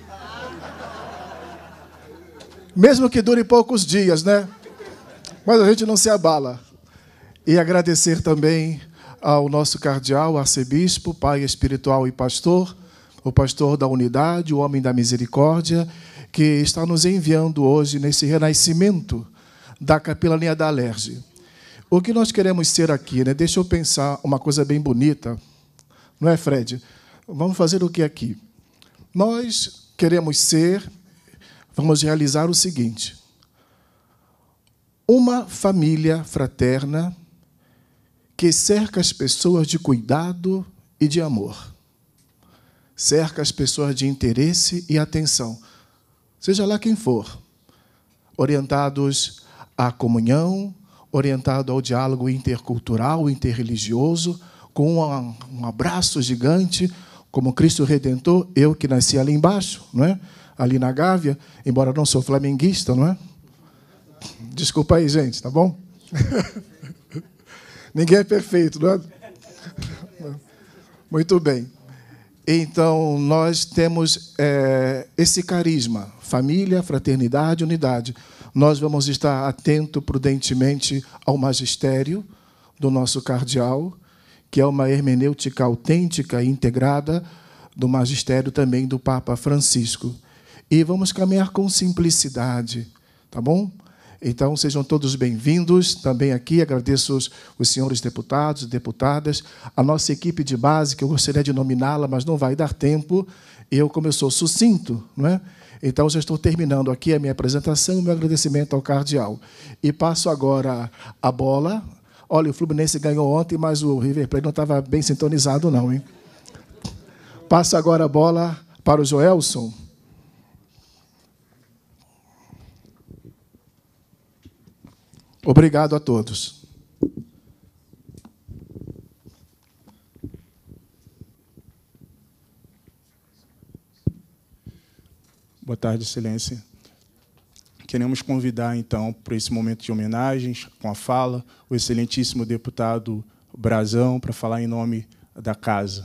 Mesmo que dure poucos dias, né? Mas a gente não se abala. E agradecer também ao nosso cardeal, arcebispo, pai espiritual e pastor, o pastor da unidade, o homem da misericórdia, que está nos enviando hoje nesse renascimento da capelania da Alerge. O que nós queremos ser aqui, né? Deixa eu pensar uma coisa bem bonita. Não é, Fred? Vamos fazer o que aqui? Nós queremos ser, vamos realizar o seguinte. uma família fraterna que cerca as pessoas de cuidado e de amor. Cerca as pessoas de interesse e atenção, seja lá quem for, orientados à comunhão, orientado ao diálogo intercultural, interreligioso, com um, um abraço gigante, como Cristo Redentor, eu que nasci ali embaixo, não é? Ali na Gávea, embora não sou flamenguista, não é? Desculpa aí, gente, tá bom? Ninguém é perfeito, não é? Muito bem. Então, nós temos é, esse carisma, família, fraternidade, unidade. Nós vamos estar atentos prudentemente ao magistério do nosso cardeal, que é uma hermenêutica autêntica e integrada do magistério também do Papa Francisco. E vamos caminhar com simplicidade, tá bom? Então, sejam todos bem-vindos também aqui. Agradeço os, os senhores deputados e deputadas, a nossa equipe de base, que eu gostaria de nominá-la, mas não vai dar tempo. Eu, como eu sou sucinto, não é? Então, já estou terminando aqui a minha apresentação e o meu agradecimento ao cardeal. E passo agora a bola. Olha, o Fluminense ganhou ontem, mas o River Plate não estava bem sintonizado, não, hein? Passo agora a bola para o Joelson. Obrigado a todos. Boa tarde, Excelência. Queremos convidar, então, para esse momento de homenagens, com a fala, o excelentíssimo deputado Brazão, para falar em nome da Casa.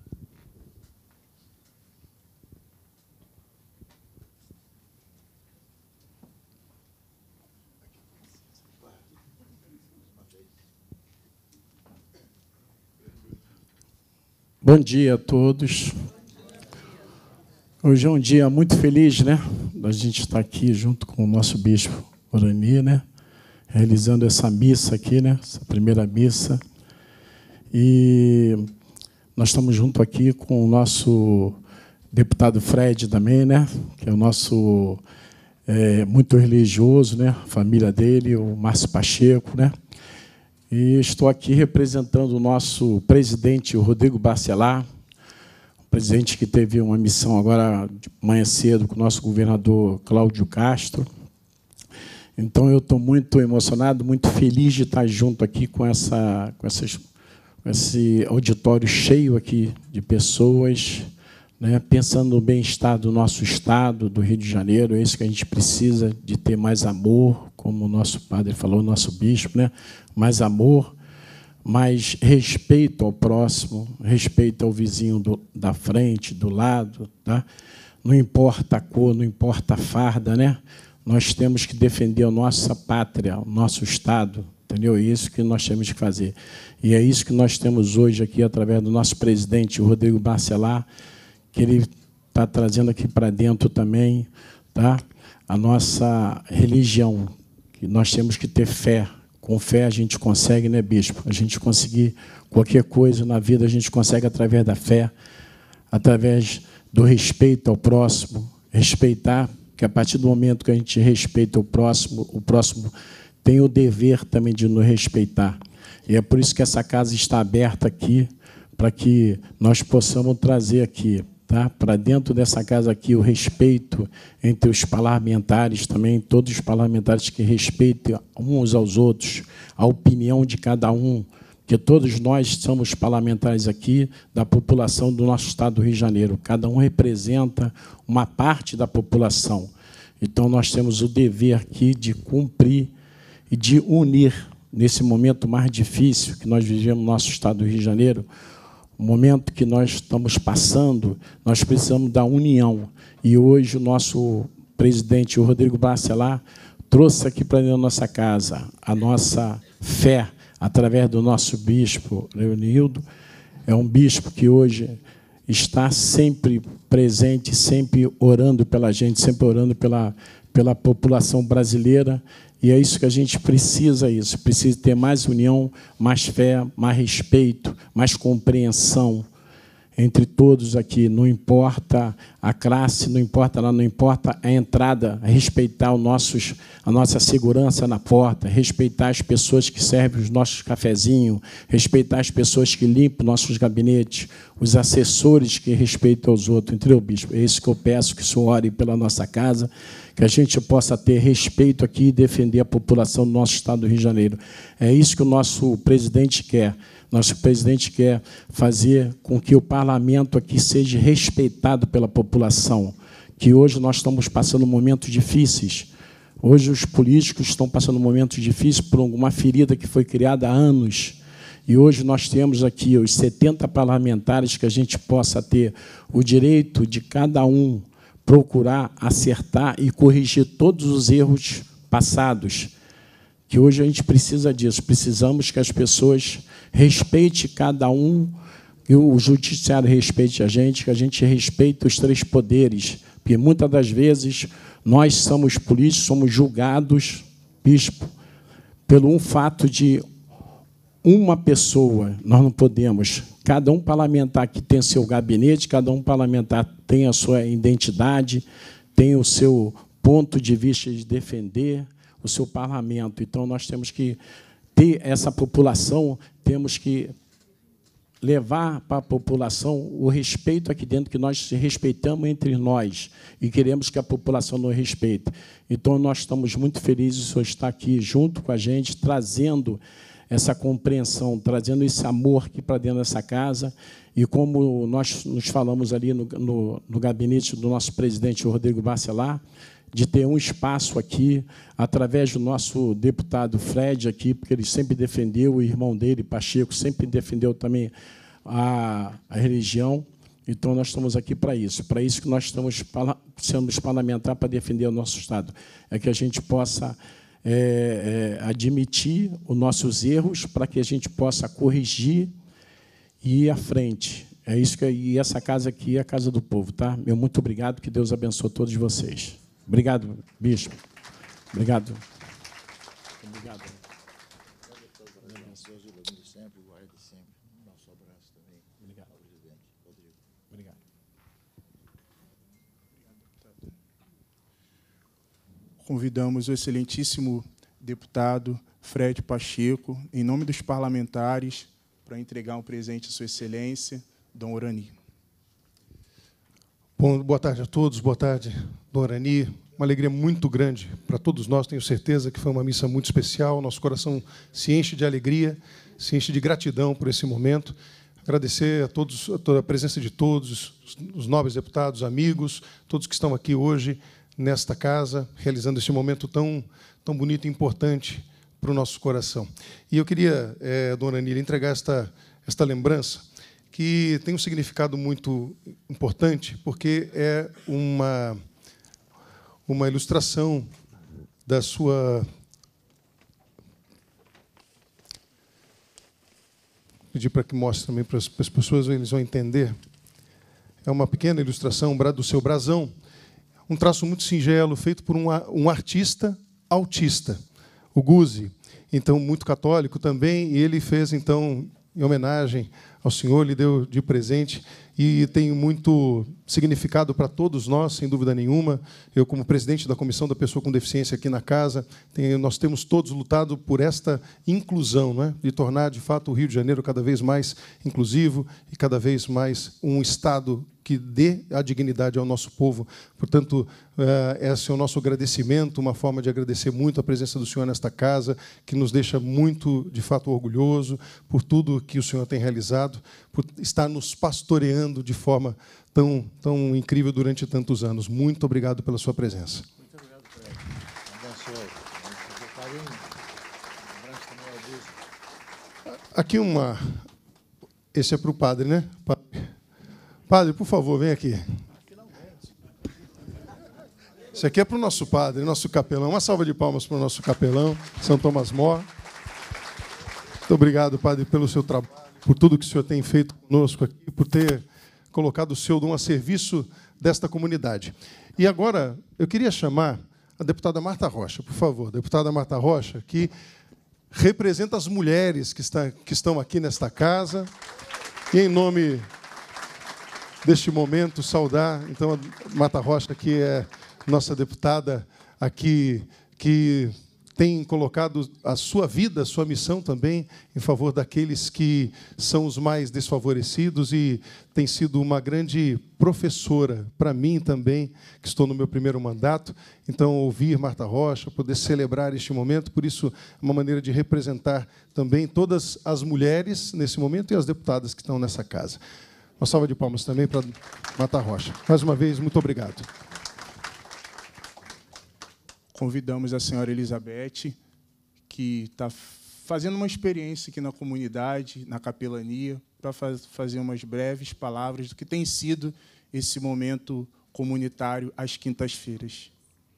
Bom dia a todos. Hoje é um dia muito feliz, né? A gente está aqui junto com o nosso bispo Orani, né? Realizando essa missa aqui, né? Essa primeira missa. E nós estamos junto aqui com o nosso deputado Fred também, né? Que é o nosso é, muito religioso, né? A família dele, o Márcio Pacheco, né? E estou aqui representando o nosso presidente, o Rodrigo Barcelar, o presidente que teve uma missão agora de manhã cedo com o nosso governador Cláudio Castro. Então, eu estou muito emocionado, muito feliz de estar junto aqui com, essa, com, essas, com esse auditório cheio aqui de pessoas, né, pensando no bem-estar do nosso Estado, do Rio de Janeiro. É isso que a gente precisa, de ter mais amor, como o nosso padre falou, o nosso bispo, né? Mais amor, mais respeito ao próximo, respeito ao vizinho do, da frente, do lado, tá? Não importa a cor, não importa a farda, né? Nós temos que defender a nossa pátria, o nosso Estado, entendeu? É isso que nós temos que fazer. E é isso que nós temos hoje aqui, através do nosso presidente, o Rodrigo Barcelar, que ele está trazendo aqui para dentro também, tá? A nossa religião, que nós temos que ter fé. Com fé a gente consegue, né, bispo? A gente conseguir qualquer coisa na vida, a gente consegue através da fé, através do respeito ao próximo, respeitar, que a partir do momento que a gente respeita o próximo, o próximo tem o dever também de nos respeitar. E é por isso que essa casa está aberta aqui, para que nós possamos trazer aqui, tá, para dentro dessa casa aqui, o respeito entre os parlamentares também, todos os parlamentares que respeitem uns aos outros, a opinião de cada um, porque todos nós somos parlamentares aqui da população do nosso Estado do Rio de Janeiro. Cada um representa uma parte da população. Então, nós temos o dever aqui de cumprir e de unir, nesse momento mais difícil que nós vivemos no nosso Estado do Rio de Janeiro, o momento que nós estamos passando, nós precisamos da união. E hoje o nosso presidente, o Rodrigo Barcelar, trouxe aqui para dentro da nossa casa a nossa fé, através do nosso bispo, Leonildo. É um bispo que hoje está sempre presente, sempre orando pela gente, sempre orando pela, pela população brasileira. E é isso que a gente precisa, isso. Precisa ter mais união, mais fé, mais respeito, mais compreensão entre todos aqui, não importa a classe, não importa lá, não importa a entrada, respeitar os nossos, a nossa segurança na porta, respeitar as pessoas que servem os nossos cafezinhos, respeitar as pessoas que limpam nossos gabinetes, os assessores que respeitam os outros, entendeu, bispo? É isso que eu peço, que o senhor ore pela nossa casa, que a gente possa ter respeito aqui e defender a população do nosso estado do Rio de Janeiro. É isso que o nosso presidente quer. Nosso presidente quer fazer com que o parlamento aqui seja respeitado pela população, que hoje nós estamos passando momentos difíceis. Hoje os políticos estão passando momentos difíceis por uma ferida que foi criada há anos. E hoje nós temos aqui os setenta parlamentares que a gente possa ter o direito de cada um procurar acertar e corrigir todos os erros passados. Que hoje a gente precisa disso, precisamos que as pessoas respeitem cada um, que o judiciário respeite a gente, que a gente respeite os três poderes, porque muitas das vezes nós somos políticos, somos julgados, bispo, pelo um fato de uma pessoa, nós não podemos, cada um parlamentar que tem seu gabinete, cada um parlamentar tem a sua identidade, tem o seu ponto de vista de defender o seu parlamento. Então, nós temos que ter essa população, temos que levar para a população o respeito aqui dentro, que nós respeitamos entre nós e queremos que a população nos respeite. Então, nós estamos muito felizes de o senhor estar aqui junto com a gente, trazendo essa compreensão, trazendo esse amor aqui para dentro dessa casa. E como nós nos falamos ali no, no, no gabinete do nosso presidente, Rodrigo Bacelar, de ter um espaço aqui, através do nosso deputado Fred aqui, porque ele sempre defendeu, o irmão dele, Pacheco, sempre defendeu também a, a religião. Então, nós estamos aqui para isso. Para isso que nós estamos sendo parlamentar, para defender o nosso Estado. É que a gente possa é, é, admitir os nossos erros, para que a gente possa corrigir e ir à frente. É isso que e essa casa aqui é a casa do povo, tá? Meu muito obrigado, que Deus abençoe todos vocês. Obrigado, bispo. Obrigado. Obrigado. Obrigado. Obrigado. Convidamos o excelentíssimo deputado Fred Pacheco, em nome dos parlamentares, para entregar um presente à sua excelência, Dom Orani. Bom, boa tarde a todos, boa tarde, Dom Orani. Uma alegria muito grande para todos nós, tenho certeza que foi uma missa muito especial, nosso coração se enche de alegria, se enche de gratidão por esse momento. Agradecer a todos, a toda a presença de todos, os nobres deputados, amigos, todos que estão aqui hoje nesta casa, realizando esse momento tão, tão bonito e importante para o nosso coração. E eu queria, é, Dona Anília, entregar esta, esta lembrança, que tem um significado muito importante, porque é uma, uma ilustração da sua... Pedir para que mostre também para as, para as pessoas, eles vão entender. É uma pequena ilustração do seu brasão, um traço muito singelo, feito por um, um artista autista, o Guzzi, então muito católico também, e ele fez, então, em homenagem ao senhor, lhe deu de presente, e tem muito significado para todos nós, sem dúvida nenhuma. Eu, como presidente da Comissão da Pessoa com Deficiência aqui na casa, tem, nós temos todos lutado por esta inclusão, não é? De tornar, de fato, o Rio de Janeiro cada vez mais inclusivo e cada vez mais um Estado que dê a dignidade ao nosso povo. Portanto, esse é o nosso agradecimento, uma forma de agradecer muito a presença do senhor nesta casa, que nos deixa muito, de fato, orgulhoso por tudo que o senhor tem realizado, por estar nos pastoreando de forma tão, tão incrível durante tantos anos. Muito obrigado pela sua presença. Muito obrigado, Fred. Abençoe. Aqui uma... Esse é para o padre, né? Padre, por favor, vem aqui. Isso aqui é para o nosso padre, nosso capelão. Uma salva de palmas para o nosso capelão, São Tomás More. Muito obrigado, padre, pelo seu trabalho, por tudo que o senhor tem feito conosco aqui, por ter colocado o seu dom a serviço desta comunidade. E agora, eu queria chamar a deputada Marta Rocha, por favor. Deputada Marta Rocha, que representa as mulheres que, está, que estão aqui nesta casa, e em nome deste momento, saudar, então, a Marta Rocha, que é nossa deputada aqui, que tem colocado a sua vida, a sua missão também em favor daqueles que são os mais desfavorecidos e tem sido uma grande professora para mim também, que estou no meu primeiro mandato. Então, ouvir Marta Rocha, poder celebrar este momento, por isso, é uma maneira de representar também todas as mulheres nesse momento e as deputadas que estão nessa casa. Uma salva de palmas também para Marta Rocha. Mais uma vez, muito obrigado. Convidamos a senhora Elizabeth, que está fazendo uma experiência aqui na comunidade, na capelania, para faz, fazer umas breves palavras do que tem sido esse momento comunitário às quintas-feiras.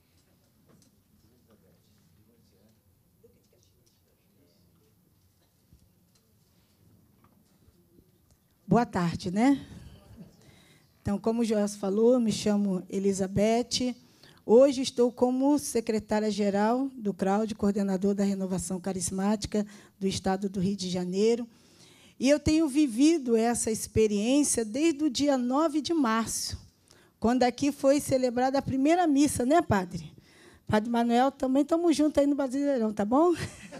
Boa tarde, né? Então, como o Joelson falou, me chamo Elizabeth. Hoje estou como secretária-geral do C R A U D, coordenador da Renovação Carismática do Estado do Rio de Janeiro. E eu tenho vivido essa experiência desde o dia nove de março, quando aqui foi celebrada a primeira missa, né, padre? Padre Manuel, também estamos juntos aí no Brasileirão, tá bom?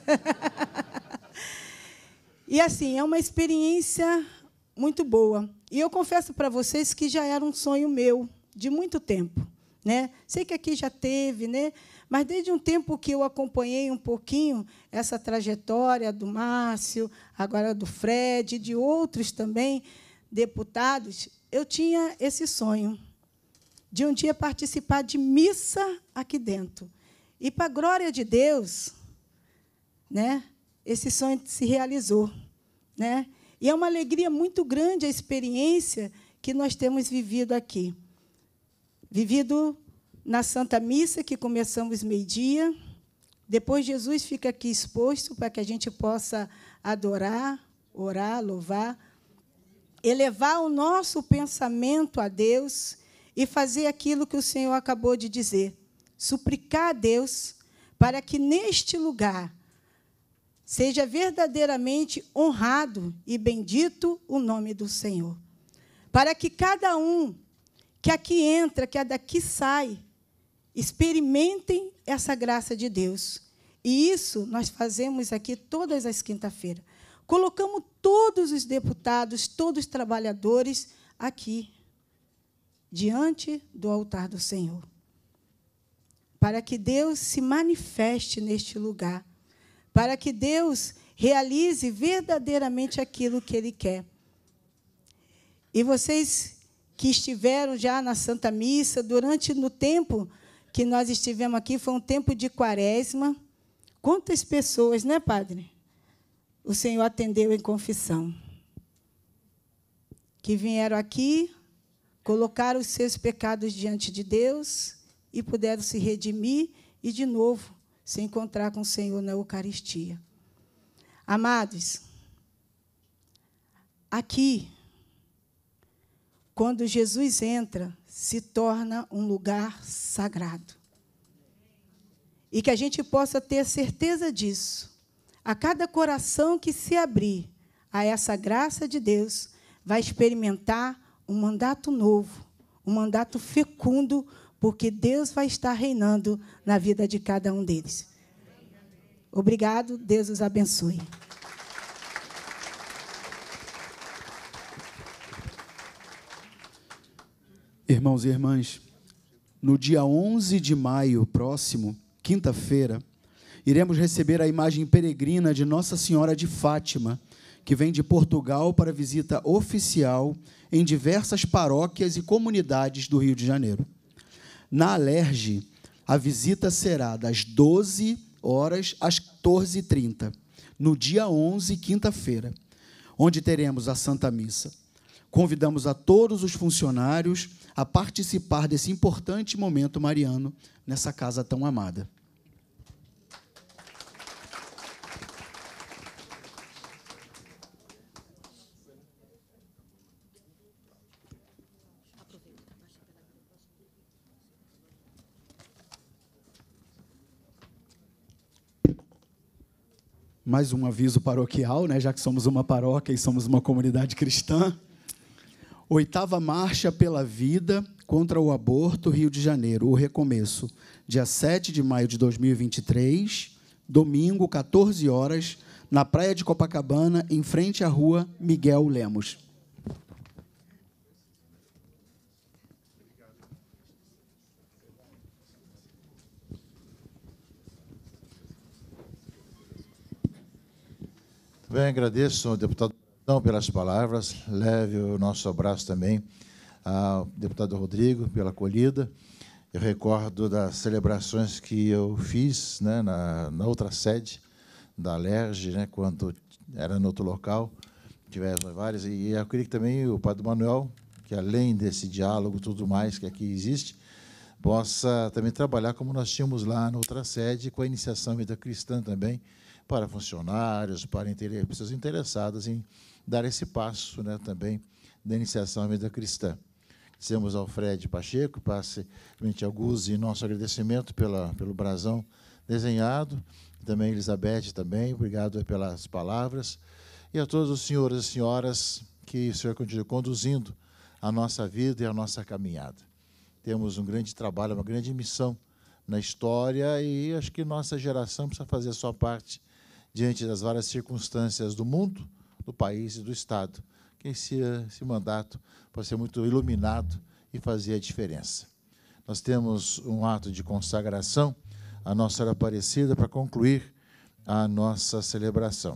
E, assim, é uma experiência muito boa. E eu confesso para vocês que já era um sonho meu, de muito tempo. Né? Sei que aqui já teve, né? Mas desde um tempo que eu acompanhei um pouquinho essa trajetória do Márcio, agora do Fred, e de outros também deputados, eu tinha esse sonho de um dia participar de missa aqui dentro. E, para a glória de Deus, né, esse sonho se realizou. Né? E é uma alegria muito grande a experiência que nós temos vivido aqui. Vivido na Santa Missa, que começamos meio-dia. Depois, Jesus fica aqui exposto para que a gente possa adorar, orar, louvar, elevar o nosso pensamento a Deus e fazer aquilo que o Senhor acabou de dizer, suplicar a Deus para que, neste lugar, seja verdadeiramente honrado e bendito o nome do Senhor. Para que cada um que aqui entra, que daqui sai, experimentem essa graça de Deus. E isso nós fazemos aqui todas as quintas-feiras. Colocamos todos os deputados, todos os trabalhadores aqui, diante do altar do Senhor, para que Deus se manifeste neste lugar, para que Deus realize verdadeiramente aquilo que Ele quer. E vocês que estiveram já na Santa Missa, durante no tempo que nós estivemos aqui, foi um tempo de quaresma. Quantas pessoas, né, padre? O Senhor atendeu em confissão. Que vieram aqui, colocaram os seus pecados diante de Deus e puderam se redimir e, de novo, se encontrar com o Senhor na Eucaristia. Amados, aqui, quando Jesus entra, se torna um lugar sagrado. E que a gente possa ter certeza disso. A cada coração que se abrir a essa graça de Deus, vai experimentar um mandato novo, um mandato fecundo, porque Deus vai estar reinando na vida de cada um deles. Obrigado, Deus os abençoe. Irmãos e irmãs, no dia onze de maio próximo, quinta-feira, iremos receber a imagem peregrina de Nossa Senhora de Fátima, que vem de Portugal para visita oficial em diversas paróquias e comunidades do Rio de Janeiro. Na Alerj, a visita será das doze horas às quatorze e trinta, no dia onze, quinta-feira, onde teremos a Santa Missa. Convidamos a todos os funcionários a participar desse importante momento mariano nessa casa tão amada. Mais um aviso paroquial, né, já que somos uma paróquia e somos uma comunidade cristã. Oitava Marcha pela Vida contra o Aborto, Rio de Janeiro, o recomeço, dia sete de maio de dois mil e vinte e três, domingo, quatorze horas, na Praia de Copacabana, em frente à rua Miguel Lemos. Bem, agradeço ao deputado pelas palavras, leve o nosso abraço também ao deputado Rodrigo pela acolhida. Eu recordo das celebrações que eu fiz, né, na, na outra sede da Alerj, né, quando era no outro local, tivemos várias, e eu queria que também o Padre Manuel, que além desse diálogo e tudo mais que aqui existe, possa também trabalhar como nós tínhamos lá na outra sede, com a iniciação vida cristã também, para funcionários, para pessoas interessadas em dar esse passo, né, também da iniciação à vida cristã. Dizemos ao Fred Pacheco, passe a Guzzi, nosso agradecimento pela, pelo brasão desenhado, também Elizabeth também, obrigado pelas palavras, e a todos os senhores e senhoras que o Senhor continua conduzindo a nossa vida e a nossa caminhada. Temos um grande trabalho, uma grande missão na história e acho que nossa geração precisa fazer a sua parte diante das várias circunstâncias do mundo, do país e do Estado, que esse, esse mandato pode ser muito iluminado e fazer a diferença. Nós temos um ato de consagração à Nossa Senhora Aparecida para concluir a nossa celebração.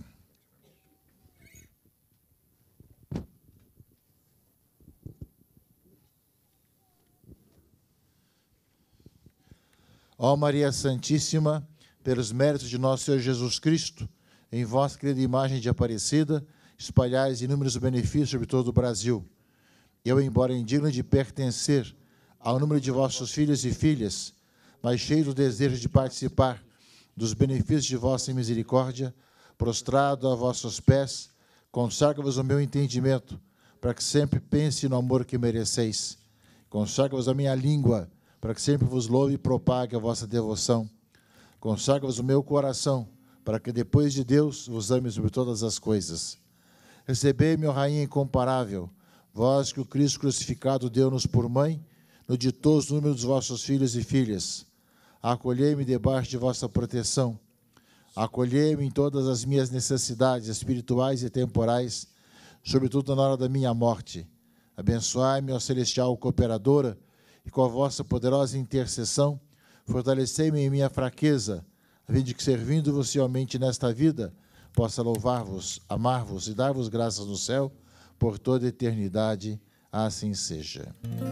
Ó Maria Santíssima, pelos méritos de nosso Senhor Jesus Cristo, em vossa querida imagem de Aparecida, espalhais inúmeros benefícios sobre todo o Brasil. Eu, embora indigno de pertencer ao número de vossos filhos e filhas, mas cheio do desejo de participar dos benefícios de vossa misericórdia, prostrado a vossos pés, consagra-vos o meu entendimento, para que sempre pense no amor que mereceis. Consagra-vos a minha língua, para que sempre vos louve e propague a vossa devoção. Consagra-vos o meu coração, para que depois de Deus vos ame sobre todas as coisas. Recebei-me, ó Rainha incomparável, vós que o Cristo crucificado deu-nos por mãe, no ditoso número dos vossos filhos e filhas. Acolhei-me debaixo de vossa proteção. Acolhei-me em todas as minhas necessidades espirituais e temporais, sobretudo na hora da minha morte. Abençoai-me, ó celestial cooperadora, e com a vossa poderosa intercessão, fortalecei-me em minha fraqueza, a fim de que, servindo-vos fielmente nesta vida, possa louvar-vos, amar-vos e dar-vos graças no céu, por toda a eternidade. Assim seja.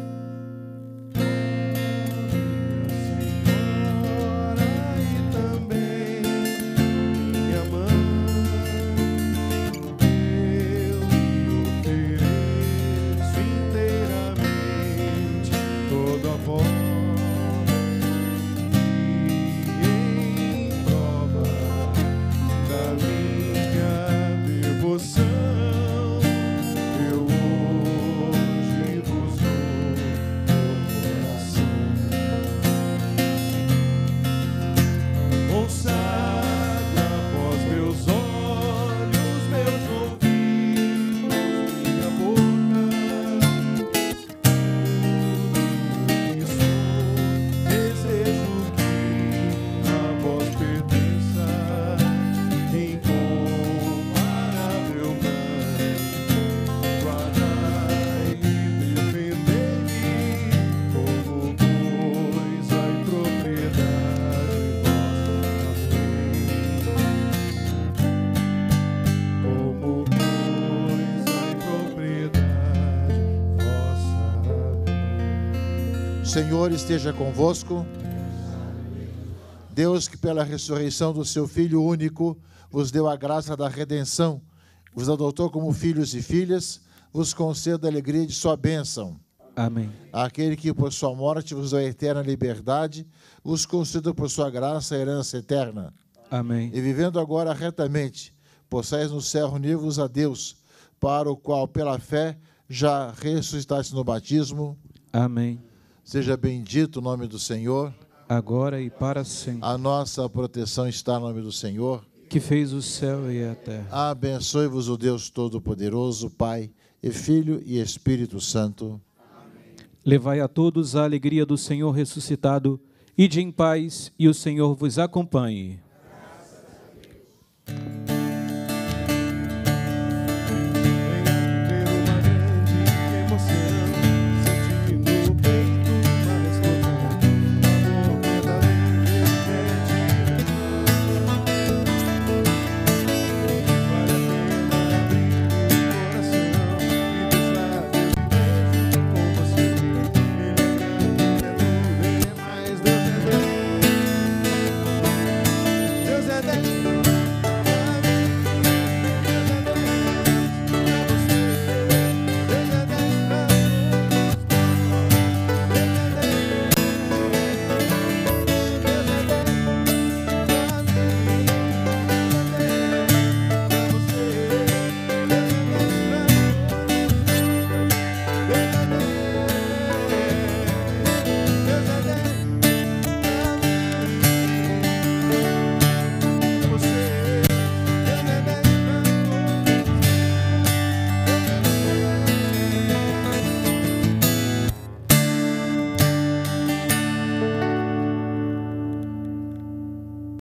O Senhor esteja convosco. Deus, que pela ressurreição do seu Filho único vos deu a graça da redenção, vos adotou como filhos e filhas, vos conceda a alegria de sua bênção. Amém. Aquele que por sua morte vos deu a eterna liberdade, vos conceda por sua graça a herança eterna. Amém. E vivendo agora retamente, possais no céu unir-vos a Deus, para o qual, pela fé, já ressuscitaste no batismo. Amém. Seja bendito o nome do Senhor. Agora e para sempre. A nossa proteção está no nome do Senhor, que fez o céu e a terra. Abençoe-vos o Deus Todo-Poderoso, Pai e Filho e Espírito Santo. Levai a todos a alegria do Senhor ressuscitado, ide em paz, e o Senhor vos acompanhe. Deus é